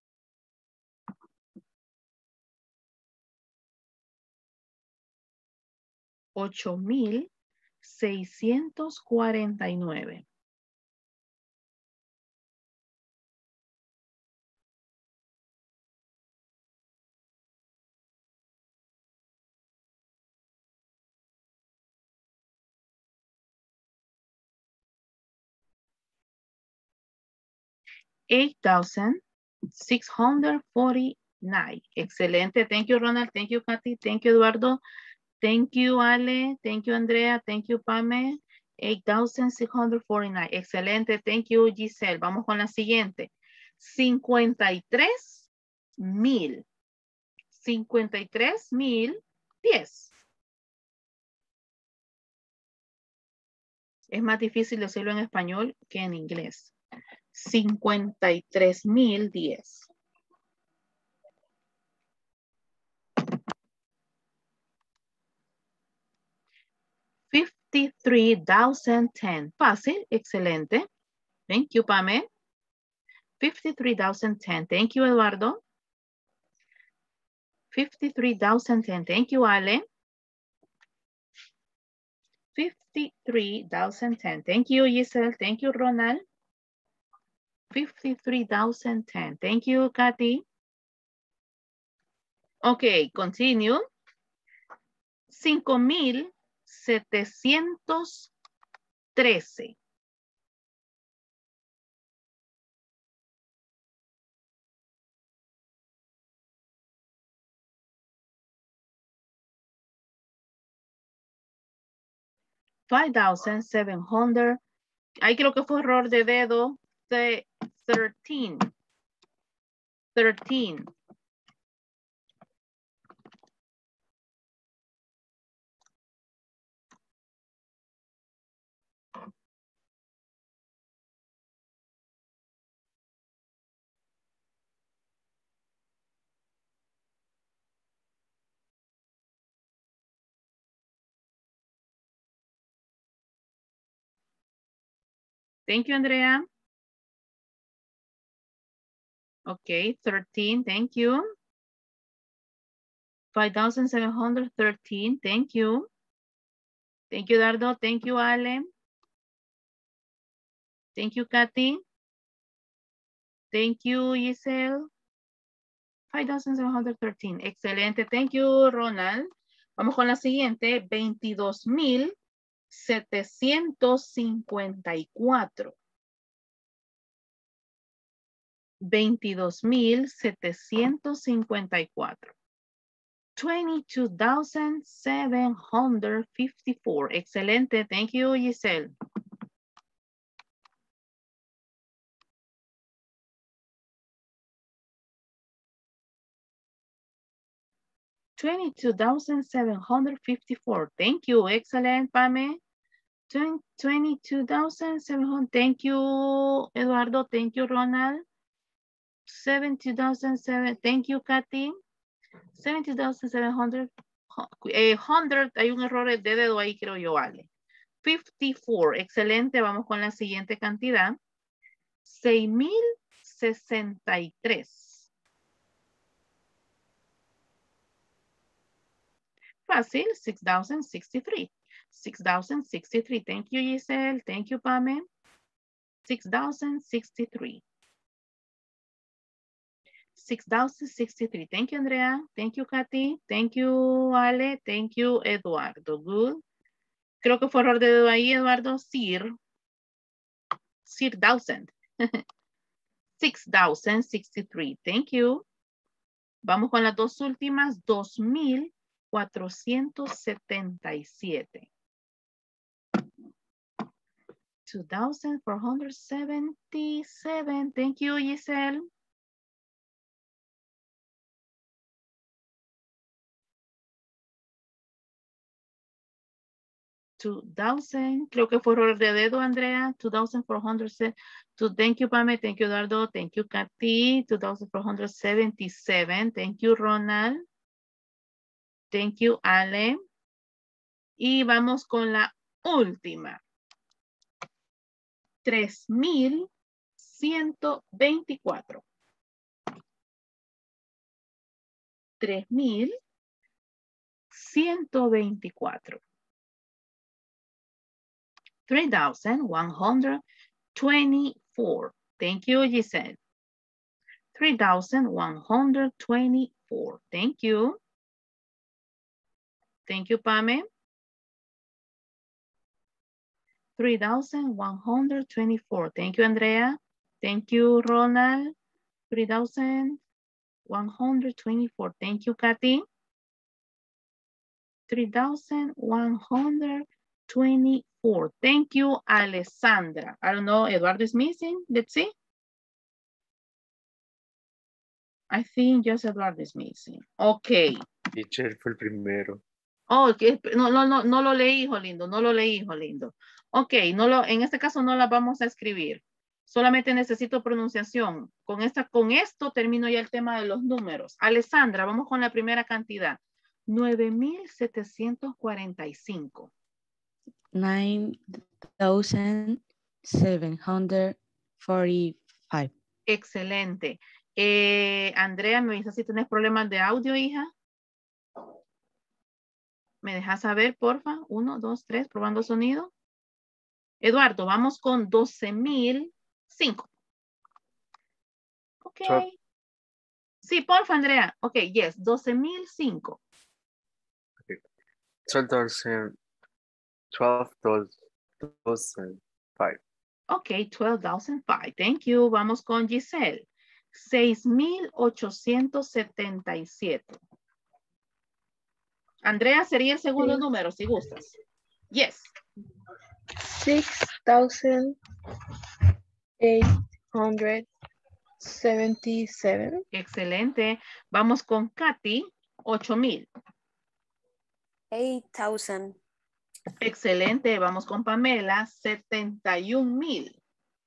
ocho mil seiscientos cuarenta y nueve. eight thousand six hundred forty-nine. Excelente. Thank you, Ronald. Thank you, Katy. Thank you, Eduardo. Thank you, Ale. Thank you, Andrea. Thank you, Pame. eight thousand six hundred forty-nine. Excelente. Thank you, Giselle. Vamos con la siguiente. cincuenta y tres mil. cincuenta y tres mil diez. Es más difícil decirlo en español que en inglés. cincuenta y tres mil diez. fifty-three thousand ten. Fácil, excelente. Thank you, Pame. fifty-three thousand ten. Thank you, Eduardo. fifty-three thousand ten. Thank you, Ale. fifty-three thousand ten. Thank you, Giselle. Thank you, Ronald. fifty-three thousand ten. Thank you, Kathy. Okay, continue. cinco mil setecientos trece. five thousand seven hundred. Ahí creo que fue error de dedo. De thirteen. thirteen. Thank you, Andrea. Okay, thirteen, thank you. five thousand seven hundred thirteen, thank you. Thank you, Dardo. Thank you, Ale. Thank you, Kathy. Thank you, Giselle. five thousand seven hundred thirteen, excelente. Thank you, Ronald. Vamos con la siguiente, veintidós mil setecientos cincuenta y cuatro. veintidós mil setecientos cincuenta y cuatro. twenty-two thousand seven hundred fifty-four. Excelente. Thank you, Giselle. twenty-two thousand seven hundred fifty-four. Thank you. Excellent, Pame. twenty-two thousand seven hundred. Thank you, Eduardo. Thank you, Ronald. seventy thousand seven. Thank you, Kathy. seventy thousand seven hundred. Eh, one hundred. Hay un error de dedo ahí, creo yo, vale. fifty-four. Excelente. Vamos con la siguiente cantidad. seis mil sesenta y tres. Fácil. six thousand sixty-three. six thousand sixty-three. Thank you, Giselle. Thank you, Pame. six thousand sixty-three. six thousand sixty-three. Thank you, Andrea. Thank you, Katy. Thank you, Ale. Thank you, Eduardo. Good. Creo que fue error de dedo ahí, Eduardo. Sir. Sir thousand. six thousand sixty-three. Thank you. Vamos con las dos últimas. dos mil cuatrocientos setenta y siete. two thousand four hundred seventy-seven. Thank you, Giselle. two thousand. Creo que fue error de dedo, Andrea. two thousand four hundred. To thank you, Pame. Thank you, Eduardo. Thank you, Kathy. two thousand four hundred seventy-seven. Thank you, Ronald. Thank you, Ale. Y vamos con la última. tres mil ciento veinticuatro. tres mil ciento veinticuatro. three thousand one hundred twenty-four. Thank you, Giselle. three thousand one hundred twenty-four. Thank you. Thank you, Pame. three thousand one hundred twenty-four. Thank you, Andrea. Thank you, Ronald. three thousand one hundred twenty-four. Thank you, Kathy. three thousand one hundred twenty-four. Thank you, Alessandra. I don't know, Eduardo is missing. Let's see. I think just Eduardo is missing. Okay. Teacher fue el primero. Oh, okay. no, no, no, no lo leí, hijo lindo. No lo leí, hijo lindo. Ok, no lo, en este caso no la vamos a escribir. Solamente necesito pronunciación. Con, esta, con esto termino ya el tema de los números. Alessandra, vamos con la primera cantidad. nueve mil setecientos cuarenta y cinco. nine thousand seven hundred forty-five. Excelente. Eh, Andrea, ¿me dices si tienes problemas de audio, hija? ¿Me dejas saber, porfa? Uno, dos, tres, probando sonido. Eduardo, vamos con doce mil cinco. Ok. Twelve. Sí, porfa, Andrea. Ok, yes, doce mil cinco. twelve thousand, twelve thousand five. Ok, twelve thousand five. Thank you. Vamos con Giselle. seis mil ochocientos setenta y siete. Andrea, sería el segundo Sí. número, si gustas. Yes. six thousand eight hundred seventy-seven. Excelente. Vamos con Katy. ocho mil. eight thousand. Excelente. Vamos con Pamela. setenta y un mil.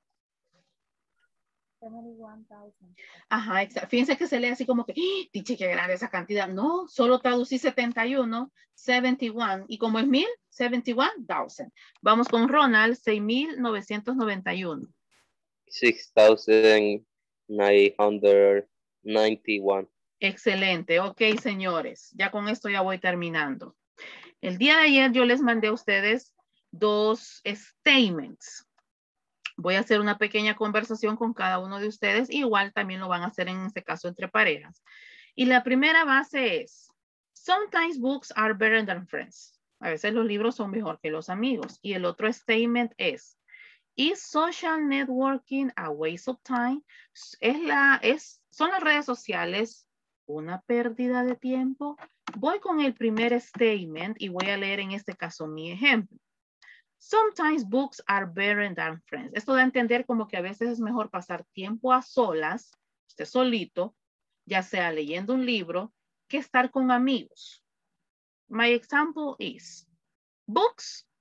seventy-one thousand. Ajá, exacto. Fíjense que se lee así como que, ¡ah! Dice que grande esa cantidad. No, solo traducí setenta y uno, setenta y uno. ¿Y como es mil? setenta y uno thousand. Vamos con Ronald, seis mil novecientos noventa y uno. six thousand nine hundred ninety-one. Excelente. Ok, señores. Ya con esto ya voy terminando. El día de ayer yo les mandé a ustedes dos statements. Voy a hacer una pequeña conversación con cada uno de ustedes. Igual también lo van a hacer en este caso entre parejas. Y la primera base es, sometimes books are better than friends. A veces los libros son mejor que los amigos. Y el otro statement es, is social networking a waste of time? ¿Es la, es, ¿Son las redes sociales una pérdida de tiempo? Voy con el primer statement y voy a leer en este caso mi ejemplo. Sometimes books are better than friends. Esto da a entender como que a veces es mejor pasar tiempo a solas, usted solito, ya sea leyendo un libro, que estar con amigos. My example is, books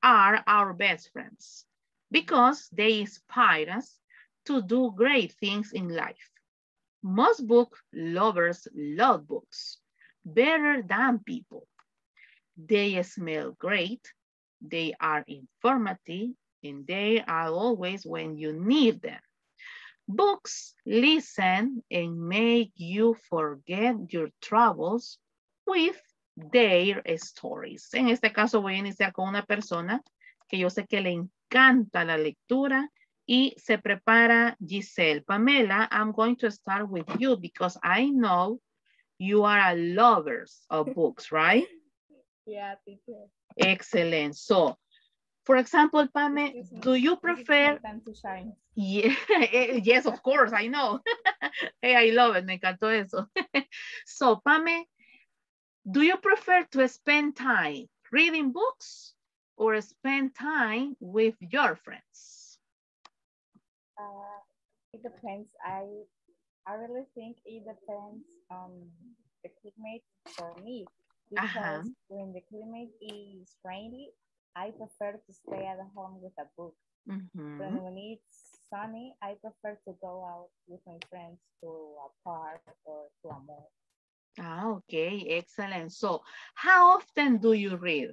are our best friends because they inspire us to do great things in life. Most book lovers love books better than people. They smell great, they are informative, and they are always when you need them. Books listen and make you forget your troubles with their stories. En este caso voy a iniciar con una persona que yo sé que le encanta la lectura y se prepara Giselle. Pamela, I'm going to start with you because I know you are a lovers of books, right? Yeah, teacher. Excellent. So, for example, Pame, do you prefer? Time to shine. Yeah, yes, of course, I know. Hey, I love it. Me encantó eso. So, Pame, do you prefer to spend time reading books or spend time with your friends? Uh, it depends. I I really think it depends on the climate for me because Uh-huh. when the climate is rainy, I prefer to stay at home with a book. Mm-hmm. But when it's sunny, I prefer to go out with my friends to a park or to a mall. Ah, okay, excellent. So, how often do you read?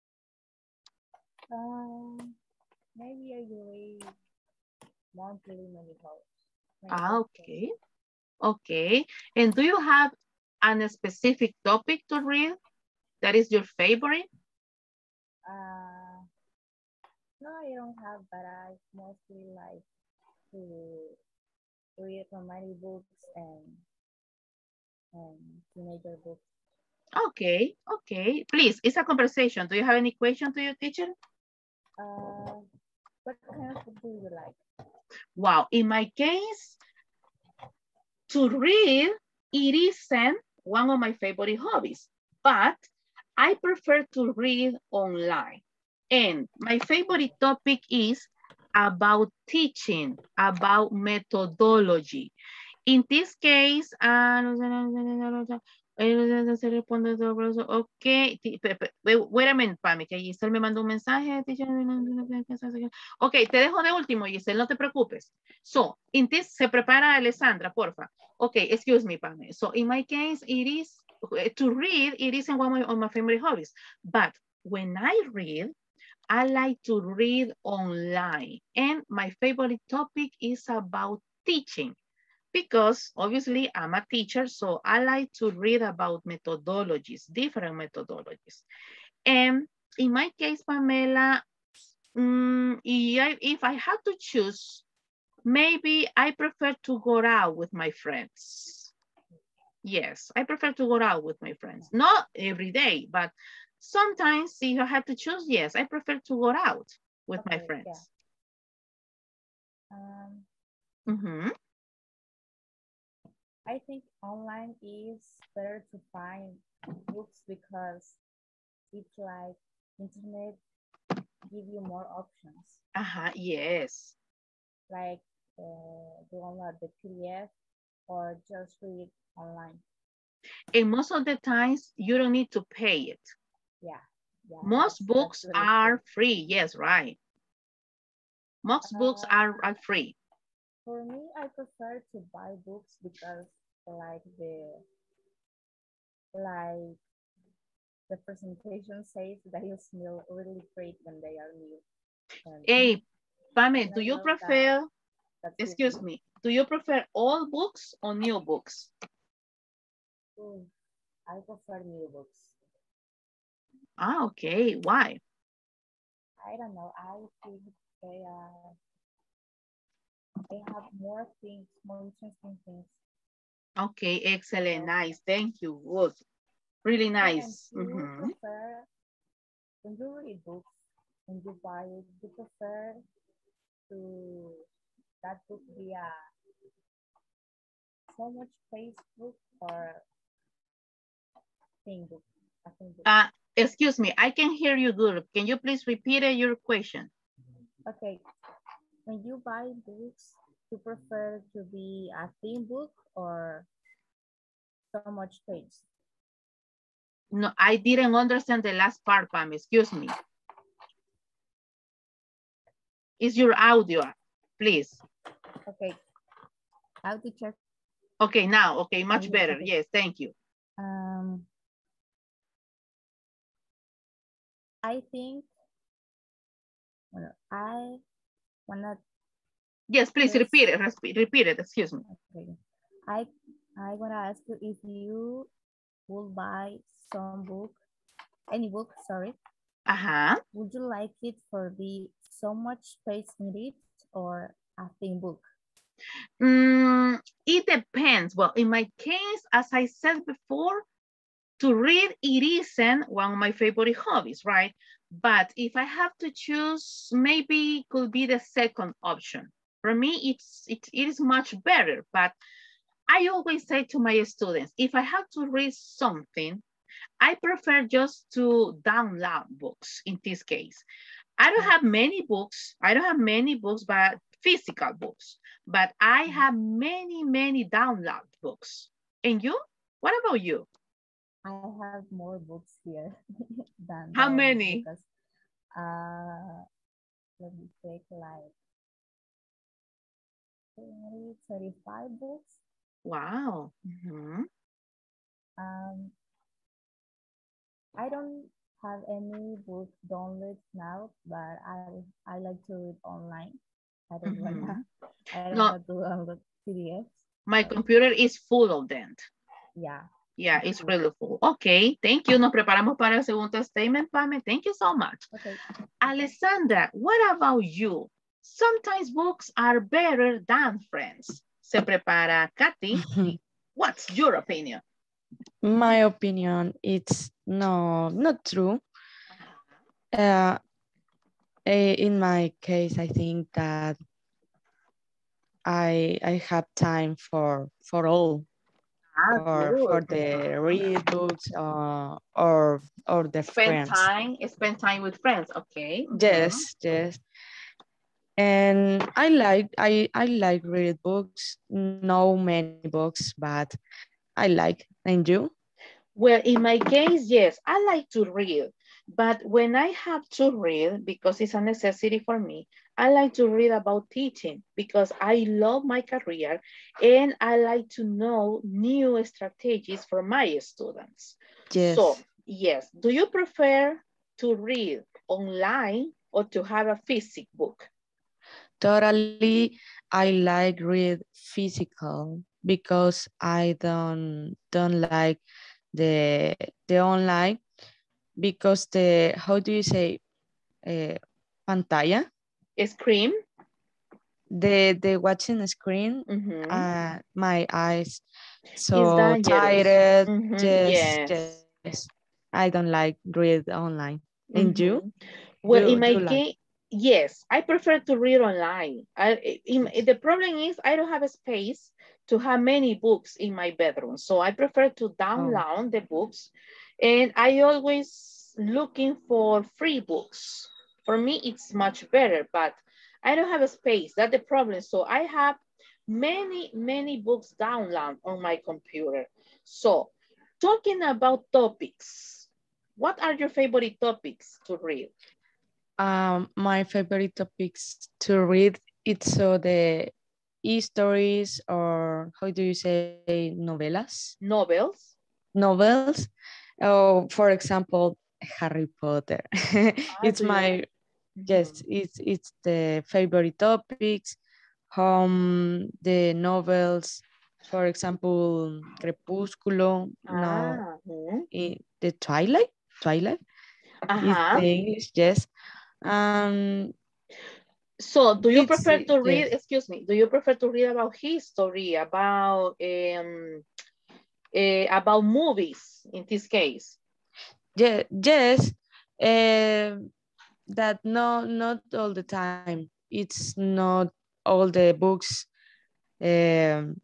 Um, maybe I read monthly, maybe hours. Ah, okay. Okay. And do you have a specific topic to read that is your favorite? Uh, no, I don't have, but I mostly like to read romantic books and and teenager books. Okay, okay. Please, it's a conversation. Do you have any question to your teacher? Uh, what kind of book do you like? Wow, in my case, to read, it isn't one of my favorite hobbies, but I prefer to read online. And my favorite topic is about teaching, about methodology. In this case, uh, okay, wait a minute, Pami, que Giselle me mandó un mensaje. Ok, te dejo de último, Giselle, no te preocupes. So, in this, se prepara Alessandra, porfa. Okay, excuse me, Pami. So, in my case, it is, to read, it isn't one of my favorite hobbies. But when I read, I like to read online. And my favorite topic is about teaching. Because obviously I'm a teacher, so I like to read about methodologies, different methodologies. And in my case, Pamela, um, if I have to choose, maybe I prefer to go out with my friends. Yes, I prefer to go out with my friends. Not every day, but sometimes if I have to choose, yes, I prefer to go out with Okay, my friends. Yeah. Um, mm-hmm. I think online is better to find books because it's like internet give you more options. Uh-huh, yes. Like uh, download the P D F or just read online. And most of the times you don't need to pay it. Yeah. yeah most that's, books that's really are cool. free. Yes, right. Most uh, books are, are free. For me, I prefer to buy books because like the like the presentation says they smell really great when they are new. And hey, Pame, do you prefer, that. excuse me, do you prefer old books or new books? Ooh, I prefer new books. Ah, okay. Why? I don't know. I think they are, they have more things, more interesting things. Okay, excellent. So, nice. Thank you. Good. Really nice. Do you mm-hmm. prefer, when you read books, when you buy it, do you prefer to that book be a so much Facebook or thing book? Uh, excuse me, I can hear you good. Can you please repeat your question? Okay. When you buy books, do you prefer to be a thin book or so much page? No, I didn't understand the last part, Pam. Excuse me. Is your audio, please? Okay. How to check? Okay, now, okay, much better. Okay. Yes, thank you. Um, I think, well, I wanna. Yes, please first, repeat it, resp- repeat it, excuse me. Okay. I, I wanna ask you if you will buy some book, any book, sorry. Uh-huh. Would you like it for the so much space in it or a thin book? Mm, it depends. Well, in my case, as I said before, to read, it isn't one of my favorite hobbies, right? But if I have to choose, maybe could be the second option. For me, it's it, it is much better, but I always say to my students, if I have to read something, I prefer just to download books in this case. I don't have many books. I don't have many books, but physical books. But I have many, many download books. And you? What about you? I have more books here than How downloads many? because uh, let me take like twenty, thirty-five books. Wow. Mm-hmm. Um, I don't have any book downloads now, but I I like to read online. I don't Mm-hmm. wanna I don't No, wanna do download P D Fs. my So, computer is full of them. yeah. Yeah, it's really full. Okay, thank you. Nos preparamos para el segundo statement, Pame. Thank you so much. Okay. Alessandra, what about you? Sometimes books are better than friends. Se prepara Katy. What's your opinion? My opinion, it's no, not true. Uh, eh, in my case, I think that I I have time for for all, Ah, for for good. the read books or or or the Spend friends. time, spend time with friends. Okay. Yes, yes. And I like I I like read books. No many books, but I like. And you? Well, in my case, yes, I like to read, but when I have to read, because it's a necessity for me, I like to read about teaching because I love my career and I like to know new strategies for my students. Yes. So, yes, do you prefer to read online or to have a physical book? Totally, I like read physical because I don't don't like the the online because the how do you say uh, pantalla, Screen? the the watching screen, Mm-hmm. uh, my eyes It's so dangerous. tired. Mm-hmm. Yes, Yes. yes, I don't like read online. And you? Mm-hmm. Well, You in you my like? case, yes, I prefer to read online. I, in, the problem is I don't have a space to have many books in my bedroom. So I prefer to Oh, download the books and I always looking for free books. For me, it's much better, but I don't have a space. That's the problem. So I have many, many books download on my computer. So talking about topics, what are your favorite topics to read? um, my favorite topics to read it's so the e-stories or how do you say novelas? Novels? Novels. Oh, for example, Harry Potter. Ah, It's do you my like? yes, Mhm. it's it's the favorite topics. Um, the novels, for example, Crepúsculo. No, Ah, mhm. i- the Twilight. Twilight is the Uh-huh. English. Yes. Um, So do you it's prefer to read, yes, excuse me, do you prefer to read about history, about um, eh, about movies in this case? yeah, yes. Um, that no, not all the time. It's not all the books. Um,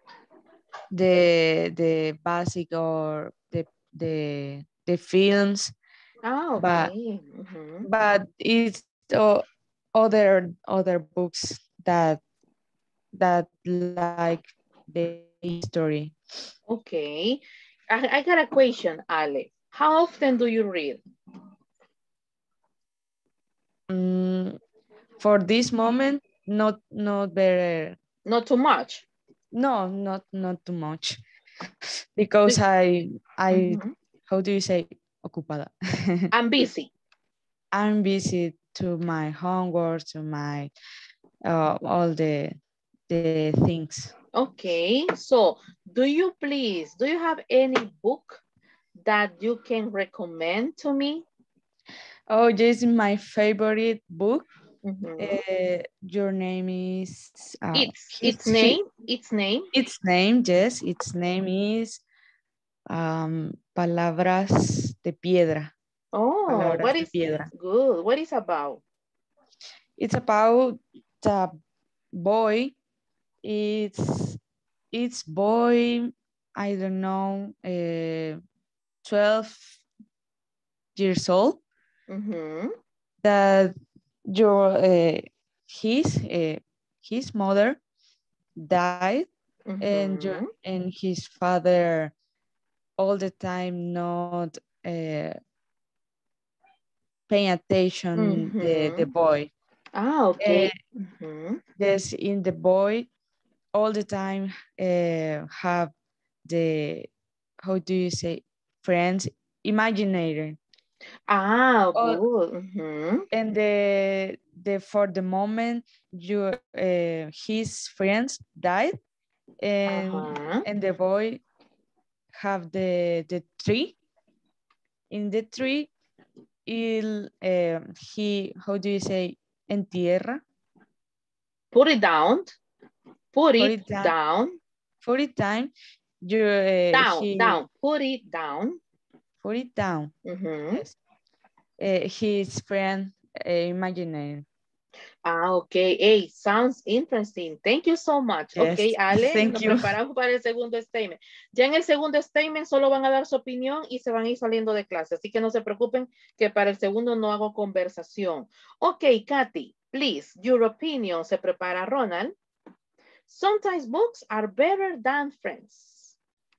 the the basic or the the the films, Ah, but okay. Mhm. but it's uh, other other books that that like the history. Okay. I, I got a question, Ale. How often do you read? Mm, for this moment, not not very. Not too much. No, not not too much, because I I Mhm. how do you say ocupada? I'm busy. I'm busy to my homework, to my uh, all the the things. Okay, so do you please, do you have any book that you can recommend to me? Oh, this is my favorite book. Mhm. Uh, your name is uh, Its, his, its he, name, its name. its name, yes, its name is um, Palabras de Piedra. Oh, Palabras what de is, Piedra. good, what is about? It's about the boy. It's it's boy. I don't know, uh, twelve years old. Mhm. That your uh, his uh, his mother died, and your Mhm. and his father all the time not uh, paying attention the the Mhm. boy. Ah, Uh, okay. Mhm. there's in the boy all the time uh, have the, how do you say, friends, imaginary. Ah, All, good. Mhm. and the the for the moment you uh, his friends died, and Uh-huh. and the boy have the the tree. In the tree, il, uh, he, how do you say, entierra, Put it down. Put for it it time, down. for it time, you uh, Down, he down. Put it down. for it down. Mhm. Yes, uh, his friend uh, imaginary. Ah, ok. Hey, sounds interesting. Thank you so much. Ok, Yes, Ale, thank nos you. preparamos para el segundo statement. Ya en el segundo statement solo van a dar su opinión y se van a ir saliendo de clase. Así que no se preocupen que para el segundo no hago conversación. Ok, Katy, please, your opinion. Se prepara Ronald. Sometimes books are better than friends.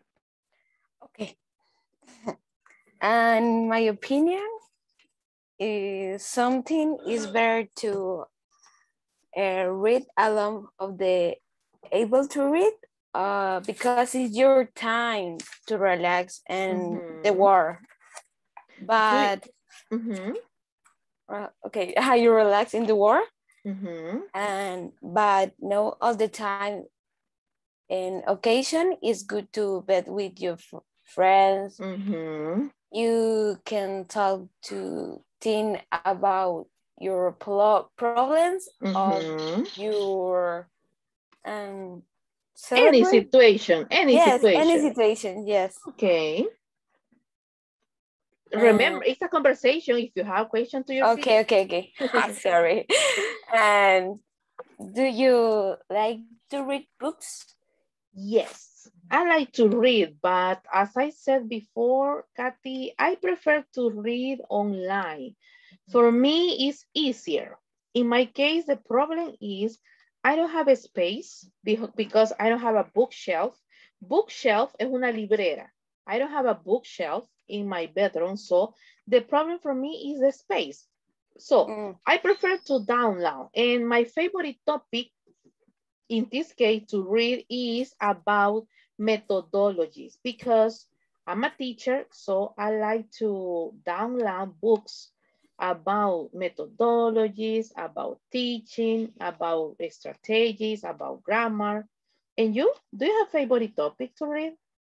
Okay. And my opinion is something is better to uh, read along of the able to read uh, because it's your time to relax and Mhm. the war. But Mhm. uh, okay, how you relax in the war, Mhm. and but no all the time. In occasion, it's good to bed with your f- friends. Mhm. You can talk to think about your plo- problems of Mhm. your um Any celebrate. situation, any Yes, any situation. situation. Yes. Okay. And Remember, it's a conversation. If you have question to your okay, teacher. okay, okay. Sorry. And do you like to read books? Yes, I like to read, but as I said before, Kathy, I prefer to read online. For me, it's easier. In my case, the problem is I don't have a space be- because I don't have a bookshelf. Bookshelf es una librera. I don't have a bookshelf in my bedroom, so the problem for me is the space. So Mm. I prefer to download, and my favorite topic in this case to read is about methodologies because I'm a teacher, so I like to download books about methodologies, about teaching, about strategies, about grammar. And you, do you have favorite topic to read?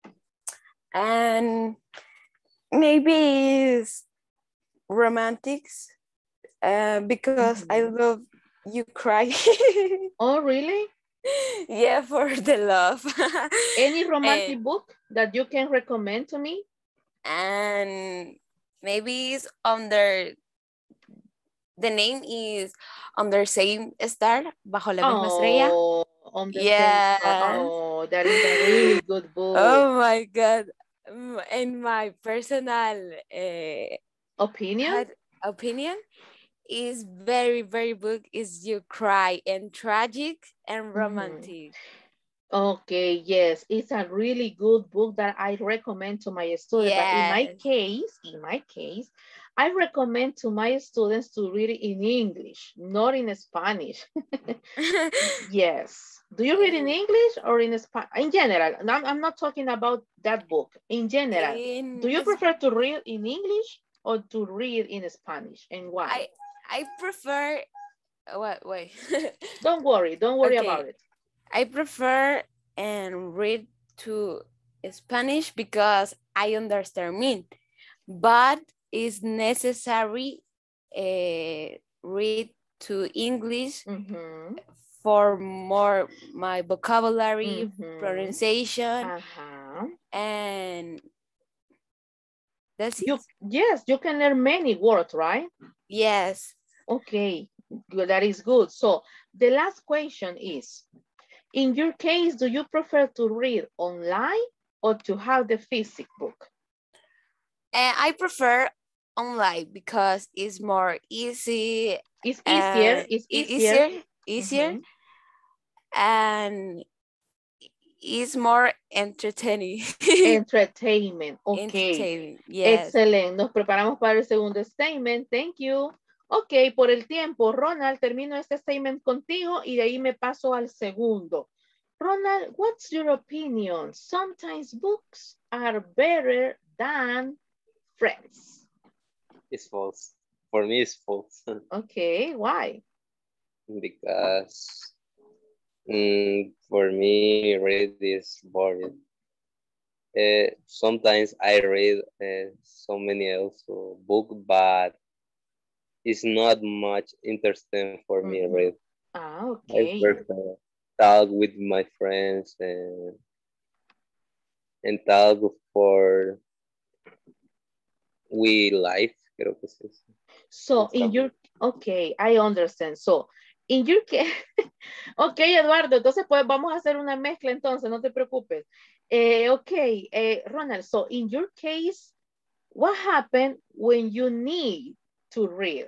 And maybe it's romantics uh, because I Mhm. love you cry. Oh, really? Yeah, for the love. Any and, romantic book that you can recommend to me? and maybe it's under the name is Under Same Star, Bajo la Misma Estrella. Oh, on the same star. Yeah. Oh, that is a really good book. Oh my God. Mm, in my personal uh, Opinion? had opinion is very, very book is you cry and tragic and Mhm. romantic. Okay, yes, it's a really good book that I recommend to my students. But in my Yes. case, in my case, I recommend to my students to read it in English, not in Spanish. Yes. Do you read in English or in Spanish? In general, I'm, I'm not talking about that book. In general, In do you Sp- prefer to read in English or to read in Spanish, and why? I I prefer what wait. Don't worry, don't worry Okay. about it. I prefer and read to Spanish because I understand mean, but it's necessary uh, read to English Mhm, for more my vocabulary, mhm. pronunciation, Uh-huh. and that's it. You, yes, you can learn many words, right? Yes. Okay, good, that is good. So the last question is, in your case, do you prefer to read online or to have the physical book? And I prefer online because it's more easy. It's easier, Uh, it's e- easier. easier, easier, Mhm. and it's more entertaining. Entertainment, okay. Entertaining, yes. Excelente, nos preparamos para el segundo statement, thank you. Ok, por el tiempo, Ronald, termino este statement contigo y de ahí me paso al segundo. Ronald, what's your opinion? Sometimes books are better than friends. It's false. For me, it's false. Okay, why? Because mm, for me, read is boring. Uh, sometimes I read uh, so many also book, but it's not much interesting for me. Mm-hmm. Read. Ah, I okay. prefer talk with my friends and and talk for we life. Creo que es eso. So in your, okay, I understand. So in your case, okay, Eduardo, entonces pues vamos a hacer una mezcla entonces, no te preocupes. Eh, okay, eh, Ronald, so in your case, what happened when you need to read?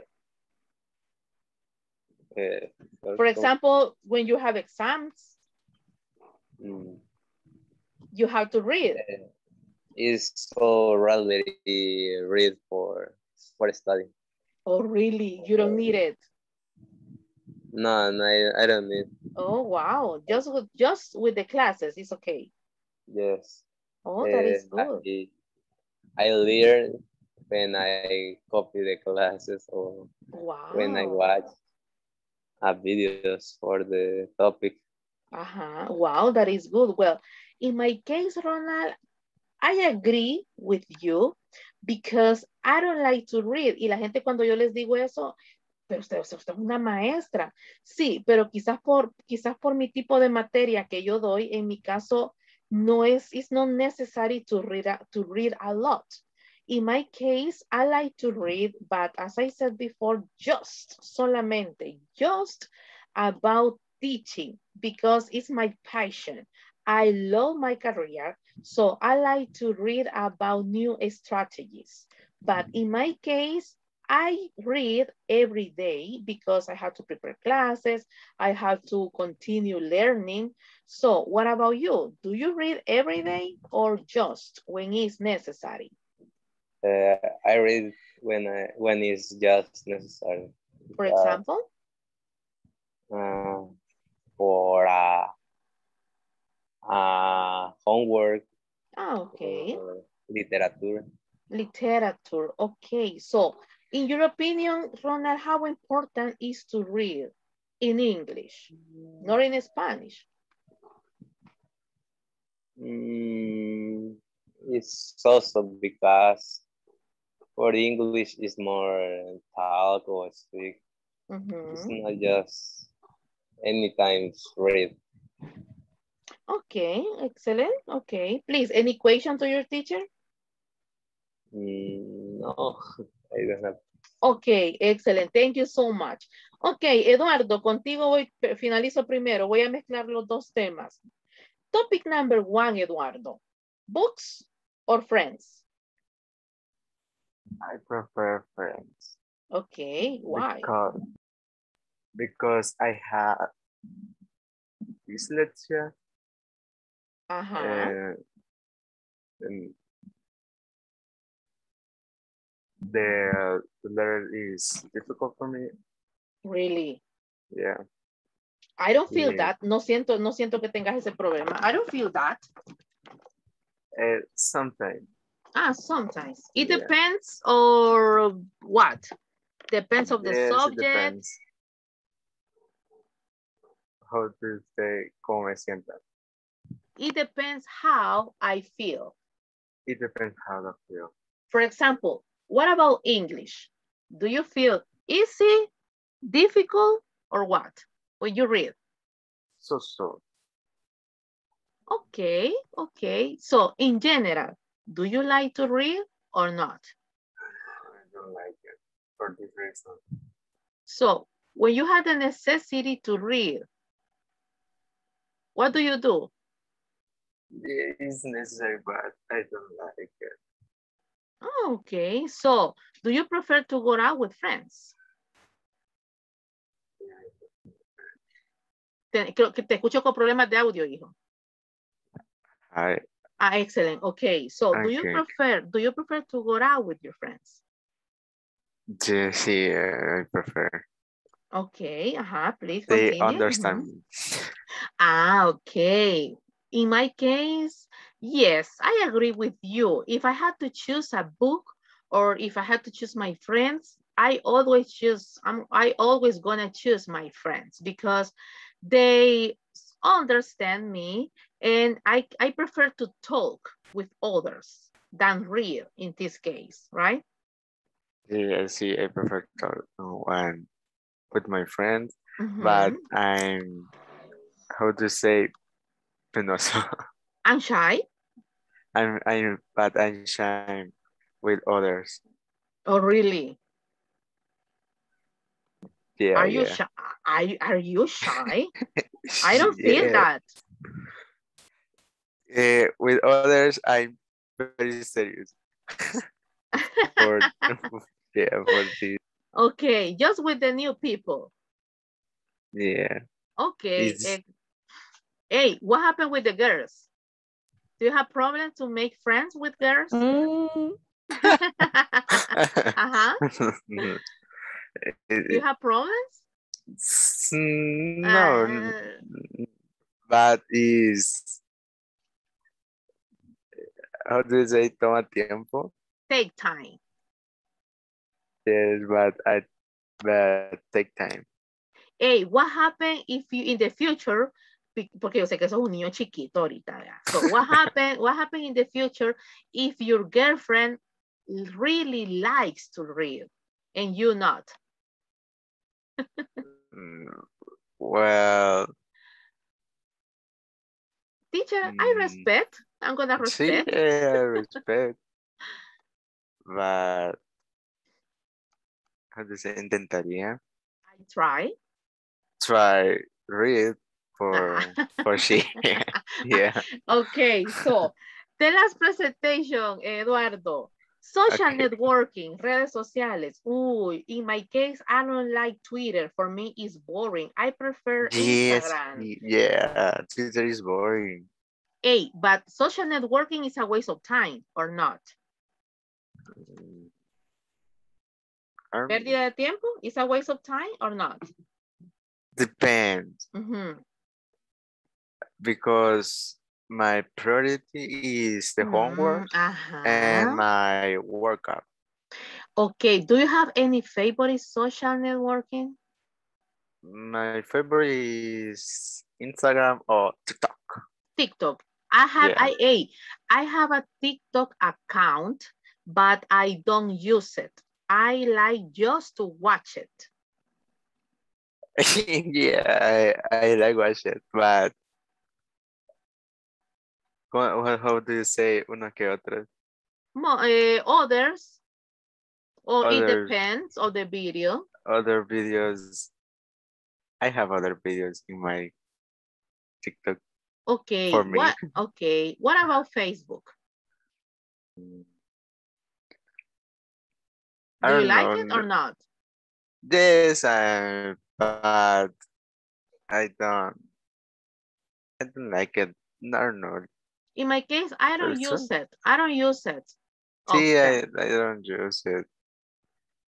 Uh, For example, when you have exams, mm, you have to read. uh, it's so rarely read for for study. Oh, really? You don't need it? No, no, I, I don't need. Oh, wow. Just with, just with the classes, it's okay. Yes. Oh, that is Uh, good. I, I learn when I copy the classes or Wow. when I watch uh, videos for the topic. Uh-huh. Wow, that is good. Well, in my case, Ronald, I agree with you because I don't like to read. Y la gente cuando yo les digo eso, pero usted, usted es una maestra. Sí, pero quizás por, quizás por mi tipo de materia que yo doy, en mi caso, no es, it's not necessary to read, a, to read a lot. In my case, I like to read, but as I said before, just, solamente, just about teaching because it's my passion. I love my career, so I like to read about new strategies. But in my case, I read every day because I have to prepare classes, I have to continue learning. So what about you? Do you read every day or just when it's necessary? Uh, I read when I when it's just necessary. For example? Uh, for uh, uh, homework. Ah, okay. Literature. Literature, okay. So in your opinion, Ronald, how important is to read in English, not in Spanish? Mm, it's also because for English is more talk or speak. Mm-hmm. It's not just anytime read. Okay, excellent. Okay, please, any question to your teacher? Mm, no, I don't have. Okay, excellent. Thank you so much. Okay, Eduardo, contigo voy, finalizo primero. Voy a mezclar los dos temas. Topic number one, Eduardo. Books or friends? I prefer friends. Okay, why? Because, because I have dyslexia. Uh-huh. Uh, and the, the letter is difficult for me. Really? Yeah. I don't feel Yeah. that. No siento, no siento que tengas ese problema. I don't feel that. Uh, sometimes. Ah, sometimes. It Yeah. depends or what? Depends of the Yes, it subject. depends. How to say cómo me siento. It depends how I feel. It depends how I feel. For example, what about English? Do you feel easy, difficult, or what when you read? So so. Okay, okay. So in general, do you like to read or not? I don't like it for this reason. So when you have the necessity to read, what do you do? Yeah, it's necessary, but I don't like it. Oh, okay, so do you prefer to go out with friends? Te, creo que te escucho con problemas de audio, hijo. I Ah, excellent. Okay, so do you okay. prefer do you prefer to go out with your friends? Yes, yeah, I prefer. Okay, uh-huh, please They continue. understand Mhm. me. Ah, okay. In my case, yes, I agree with you. If I had to choose a book or if I had to choose my friends, I always choose, I'm I always gonna choose my friends because they understand me and I, I prefer to talk with others than read in this case, right? Yeah, see, I prefer to uh, and with my friends, but Mhm. I'm how to say penoso. I'm shy. I'm I'm but I'm shy with others. Oh, really? Yeah, Are you yeah. shy? Are, are you shy? I don't feel Yeah. that. Uh, with others, I'm very serious. for yeah, for this. Okay, just with the new people. Yeah. Okay. It's eh, Hey, what happened with the girls? Do you have problems to make friends with girls? Mm, Uh-huh. it, Do you it, have problems? it's- no, n- Uh, but is how do you say toma tiempo? take time. Yes, but I but take time. Hey, what happened if you in the future, be- porque yo sé que sos un niño chiquito ahorita, ¿verdad? So what happened, what happened in the future if your girlfriend really likes to read and you not? Mm, well, Teacher, I mm, respect. I'm gonna sí, respect. I respect, but how to say intentaría I try. try read for for she. Yeah. Okay, so the last presentation, Eduardo. Social Okay. networking, redes sociales. Uy, in my case, I don't like Twitter. For me, it's boring. I prefer Yes. Instagram. y- Yeah. Twitter is boring. Hey, but social networking is a waste of time or not? Mm, um, Pérdida de tiempo is a waste of time or not? Depends Mhm. because my priority is the homework Mm, ajá. and my workout. Okay, do you have any favorite social networking? My favorite is Instagram or TikTok. TikTok. I have Yeah. I a I have a TikTok account, but I don't use it. I like just to watch it. Yeah, I, I like watch it, but how, how do you say una que otra? Mo, eh, others, or it Other depends on the video. other videos. I have other videos in my TikTok Okay, for me. what? Okay, what about Facebook? I Do you don't like it know. or not? Yes, I but I don't. I don't like it. I don't know. In my case, I don't Also, use it. I don't use it see, I, often. I don't use it.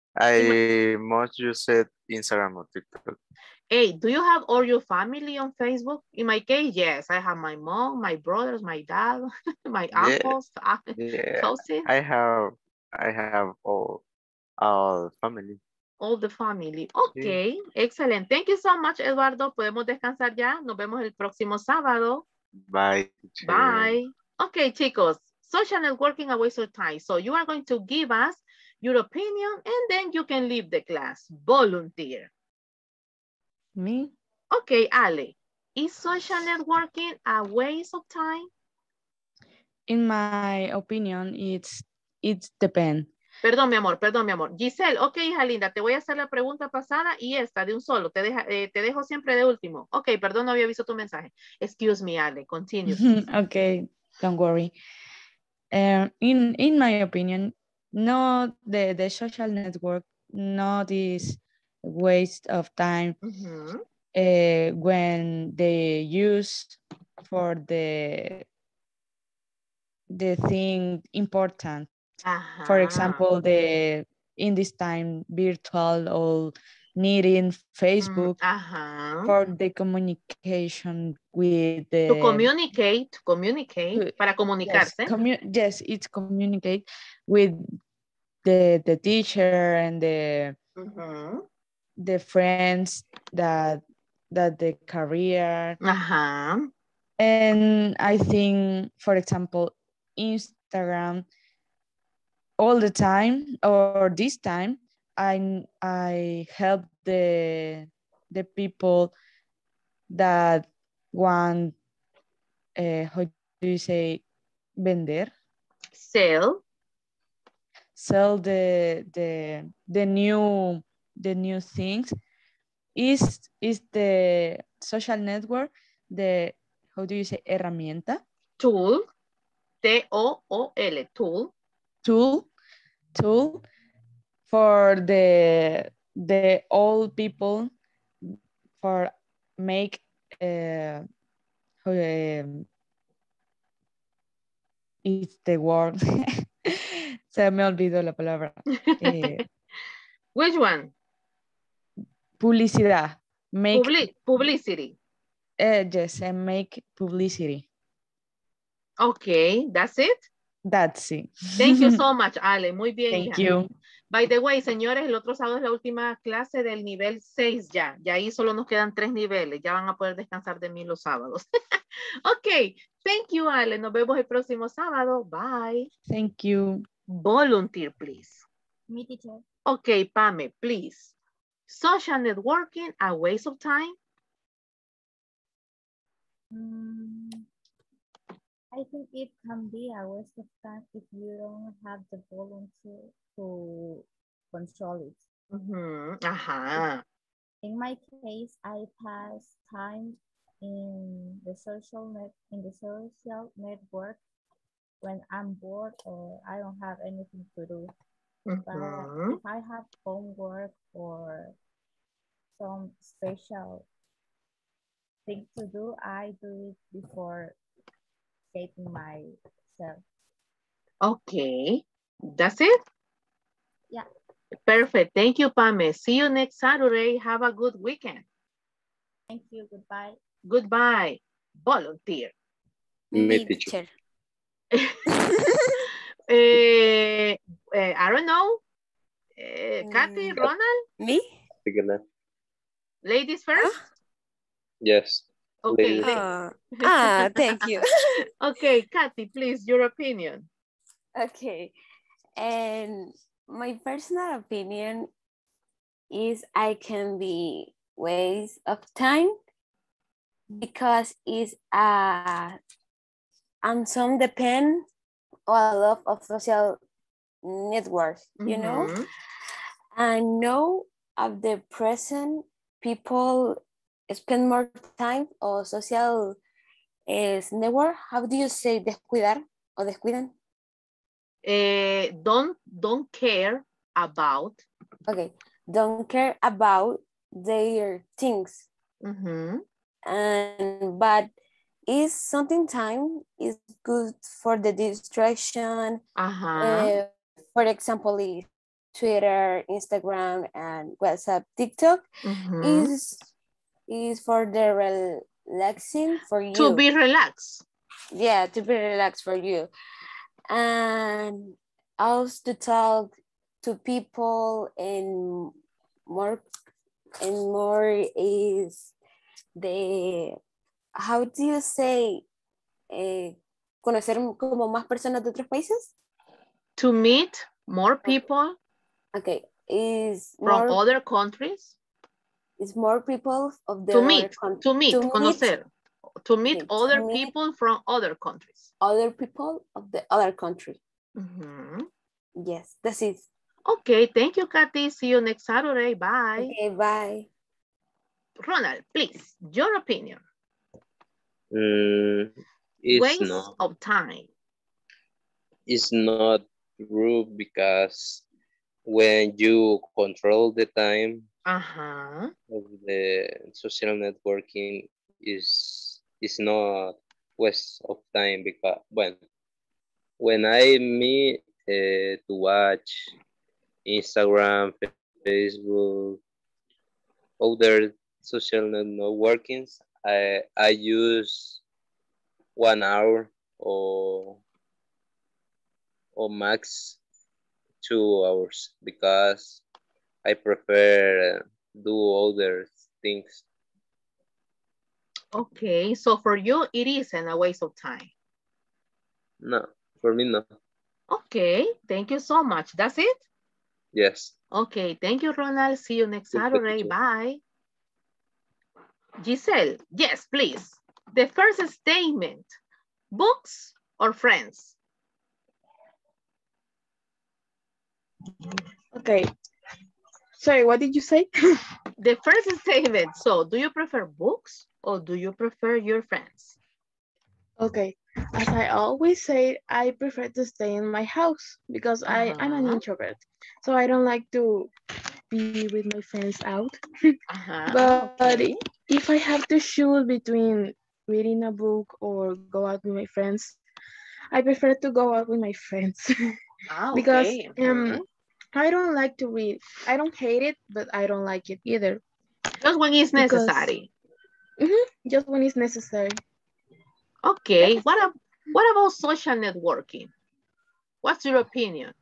I most use it Instagram or TikTok. Hey, do you have all your family on Facebook? In my case, yes. I have my mom, my brothers, my dad, my Yeah, uncles, yeah. cousins, I have I have all all family. all the family. Yeah. Ok, excellent. Thank you so much, Eduardo. Podemos descansar ya. Nos vemos el próximo sábado. Bye, teacher. Bye. Ok, chicos. Social networking, a waste of time. So you are going to give us your opinion and then you can leave the class. Volunteer. Me? Okay, Ale. Is social networking a waste of time? In my opinion, it's it depends. Perdón, mi amor, perdón, mi amor. Giselle, ok, hija linda, te voy a hacer la pregunta pasada y esta de un solo. Te, deja, eh, te dejo siempre de último. Ok, perdón, no había visto tu mensaje. Excuse me, Ale, continue. Okay, don't worry. Um, in in my opinion, no, the the social network not is waste of time Uh-huh. uh, when they use for the the thing important. Ajá. For example, the in this time virtual or needing Facebook Mm, ajá. for the communication with the To communicate, to communicate, to- para yes, comunicarse. commu- yes, it's communicate with the the teacher and the Ujú. the friends that that the career. Ajá. And I think, for example, Instagram all the time or this time I I help the the people that want uh, how do you say vender, Sell. sell the the the new the new things. Is is the social network the how do you say herramienta Tool. T O O L. Tool. tool tool for the the old people for make uh, um, it's the word se me olvidó la palabra eh, Which one? publicidad make Publi publicity. uh, yes and make publicity. Okay, that's it. That's it. Thank you so much, Ale. Muy bien, Thank hija. you. By the way, señores, el otro sábado es la última clase del nivel seis ya. Ya ahí solo nos quedan tres niveles. Ya van a poder descansar de mí los sábados. Ok, thank you, Ale. Nos vemos el próximo sábado. Bye. Thank you. Volunteer, please. Me, teacher. Ok, Pame, please. Social networking, a waste of time? Mm, I think it can be a waste of time if you don't have the volunteer to control it. Uh-huh. Ajá. In my case, I pass time in the social net in the social network when I'm bored or I don't have anything to do. Uh-huh. But if I have homework or some special thing to do, I do it before shaping myself. Okay, that's it? Yeah. Perfect. Thank you, Pame. See you next Saturday. Have a good weekend. Thank you. Goodbye. Goodbye. Volunteer. Me, Me, teacher. teacher. eh, eh, I don't know. Eh, Kathy, Mm, Ronald, Me? ladies first. Huh? Yes. Okay. Ladies. la- Ah, ah, thank you. Okay, Kathy, please, your opinion. Okay. And my personal opinion is I can be waste of time because it's uh and some depend on a lot of social networks, you know. Mhm. I know of the present people spend more time on social uh, network. How do you say descuidar o descuidan? Eh, don't don't care about. Okay, don't care about their things. Mhm. And but is something time is good for the distraction. Ajá. Uh, for example, is Twitter, Instagram, and WhatsApp, TikTok Mhm. is is for the relaxing for you. To be relaxed. Yeah, to be relaxed for you. And also to talk to people and more and more is the, how do you say, eh, conocer como más personas de otros países? To meet more people Okay, is from more, other countries. is more people of the To other meet, country. to meet, To meet, conocer. To meet okay, to other meet people from other countries. other people of the other country. Mhm. Yes, that's it. Okay, thank you, Kathy. See you next Saturday. Bye. Okay, bye. Ronald, please, your opinion. Mm, it's Waste not. of time. It's not rude because when you control the time Uh-huh. of the social networking is is not waste of time because when when I meet uh, to watch Instagram, Facebook, other social networkings, I I use one hour or or max two hours because I prefer uh, do other things. Okay, so for you, it isn't a waste of time. No, for me no. Okay, thank you so much. That's it? Yes. Okay, thank you, Ronald. See you next Good Saturday. teacher. Bye. Giselle, yes, please. The first statement, books or friends? Okay. Sorry, what did you say? The first statement, so do you prefer books or do you prefer your friends? Okay. As I always say, I prefer to stay in my house because I, I'm an Uh-huh. introvert. So I don't like to be with my friends out. Uh-huh. But Okay. if I have to choose between reading a book or go out with my friends, I prefer to go out with my friends. Ah, because okay. um, Mhm. I don't like to read. I don't hate it, but I don't like it either. Just when it's Because necessary. mhm, just when it's necessary. Okay. What, ab what about social networking? What's your opinion?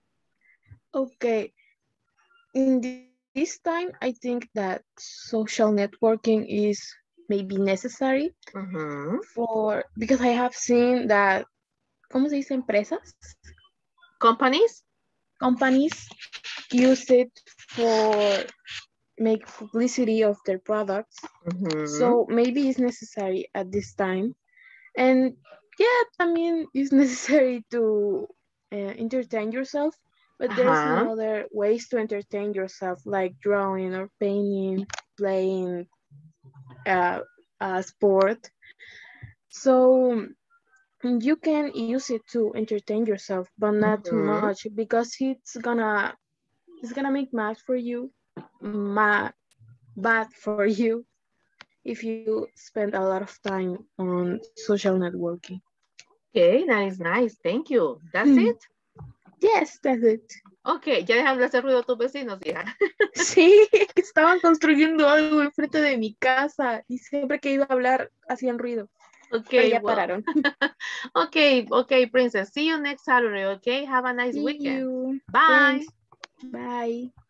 Okay. In this time, I think that social networking is maybe necessary Mm-hmm. for because I have seen that, ¿cómo se dice? Empresas, Companies? companies use it for make publicity of their products. Mm-hmm. So maybe it's necessary at this time. And yeah, I mean, it's necessary to uh, entertain yourself, but there's Uh-huh. another ways to entertain yourself, like drawing or painting, playing uh, a sport. So you can use it to entertain yourself, but not too Mm-hmm. much because it's gonna it's gonna make mad for you, ma bad for you if you spend a lot of time on social networking. Okay, that is nice. Thank you. That's it? Yes, that's it. Ok, ya dejan de hacer ruido tus vecinos, hija. Sí, estaban construyendo algo enfrente de mi casa y siempre que iba a hablar hacían ruido. Okay, Pero ya well. pararon. Okay, okay, princess. See you next Saturday, okay? Have a nice See weekend. you. Bye. Thanks. Bye.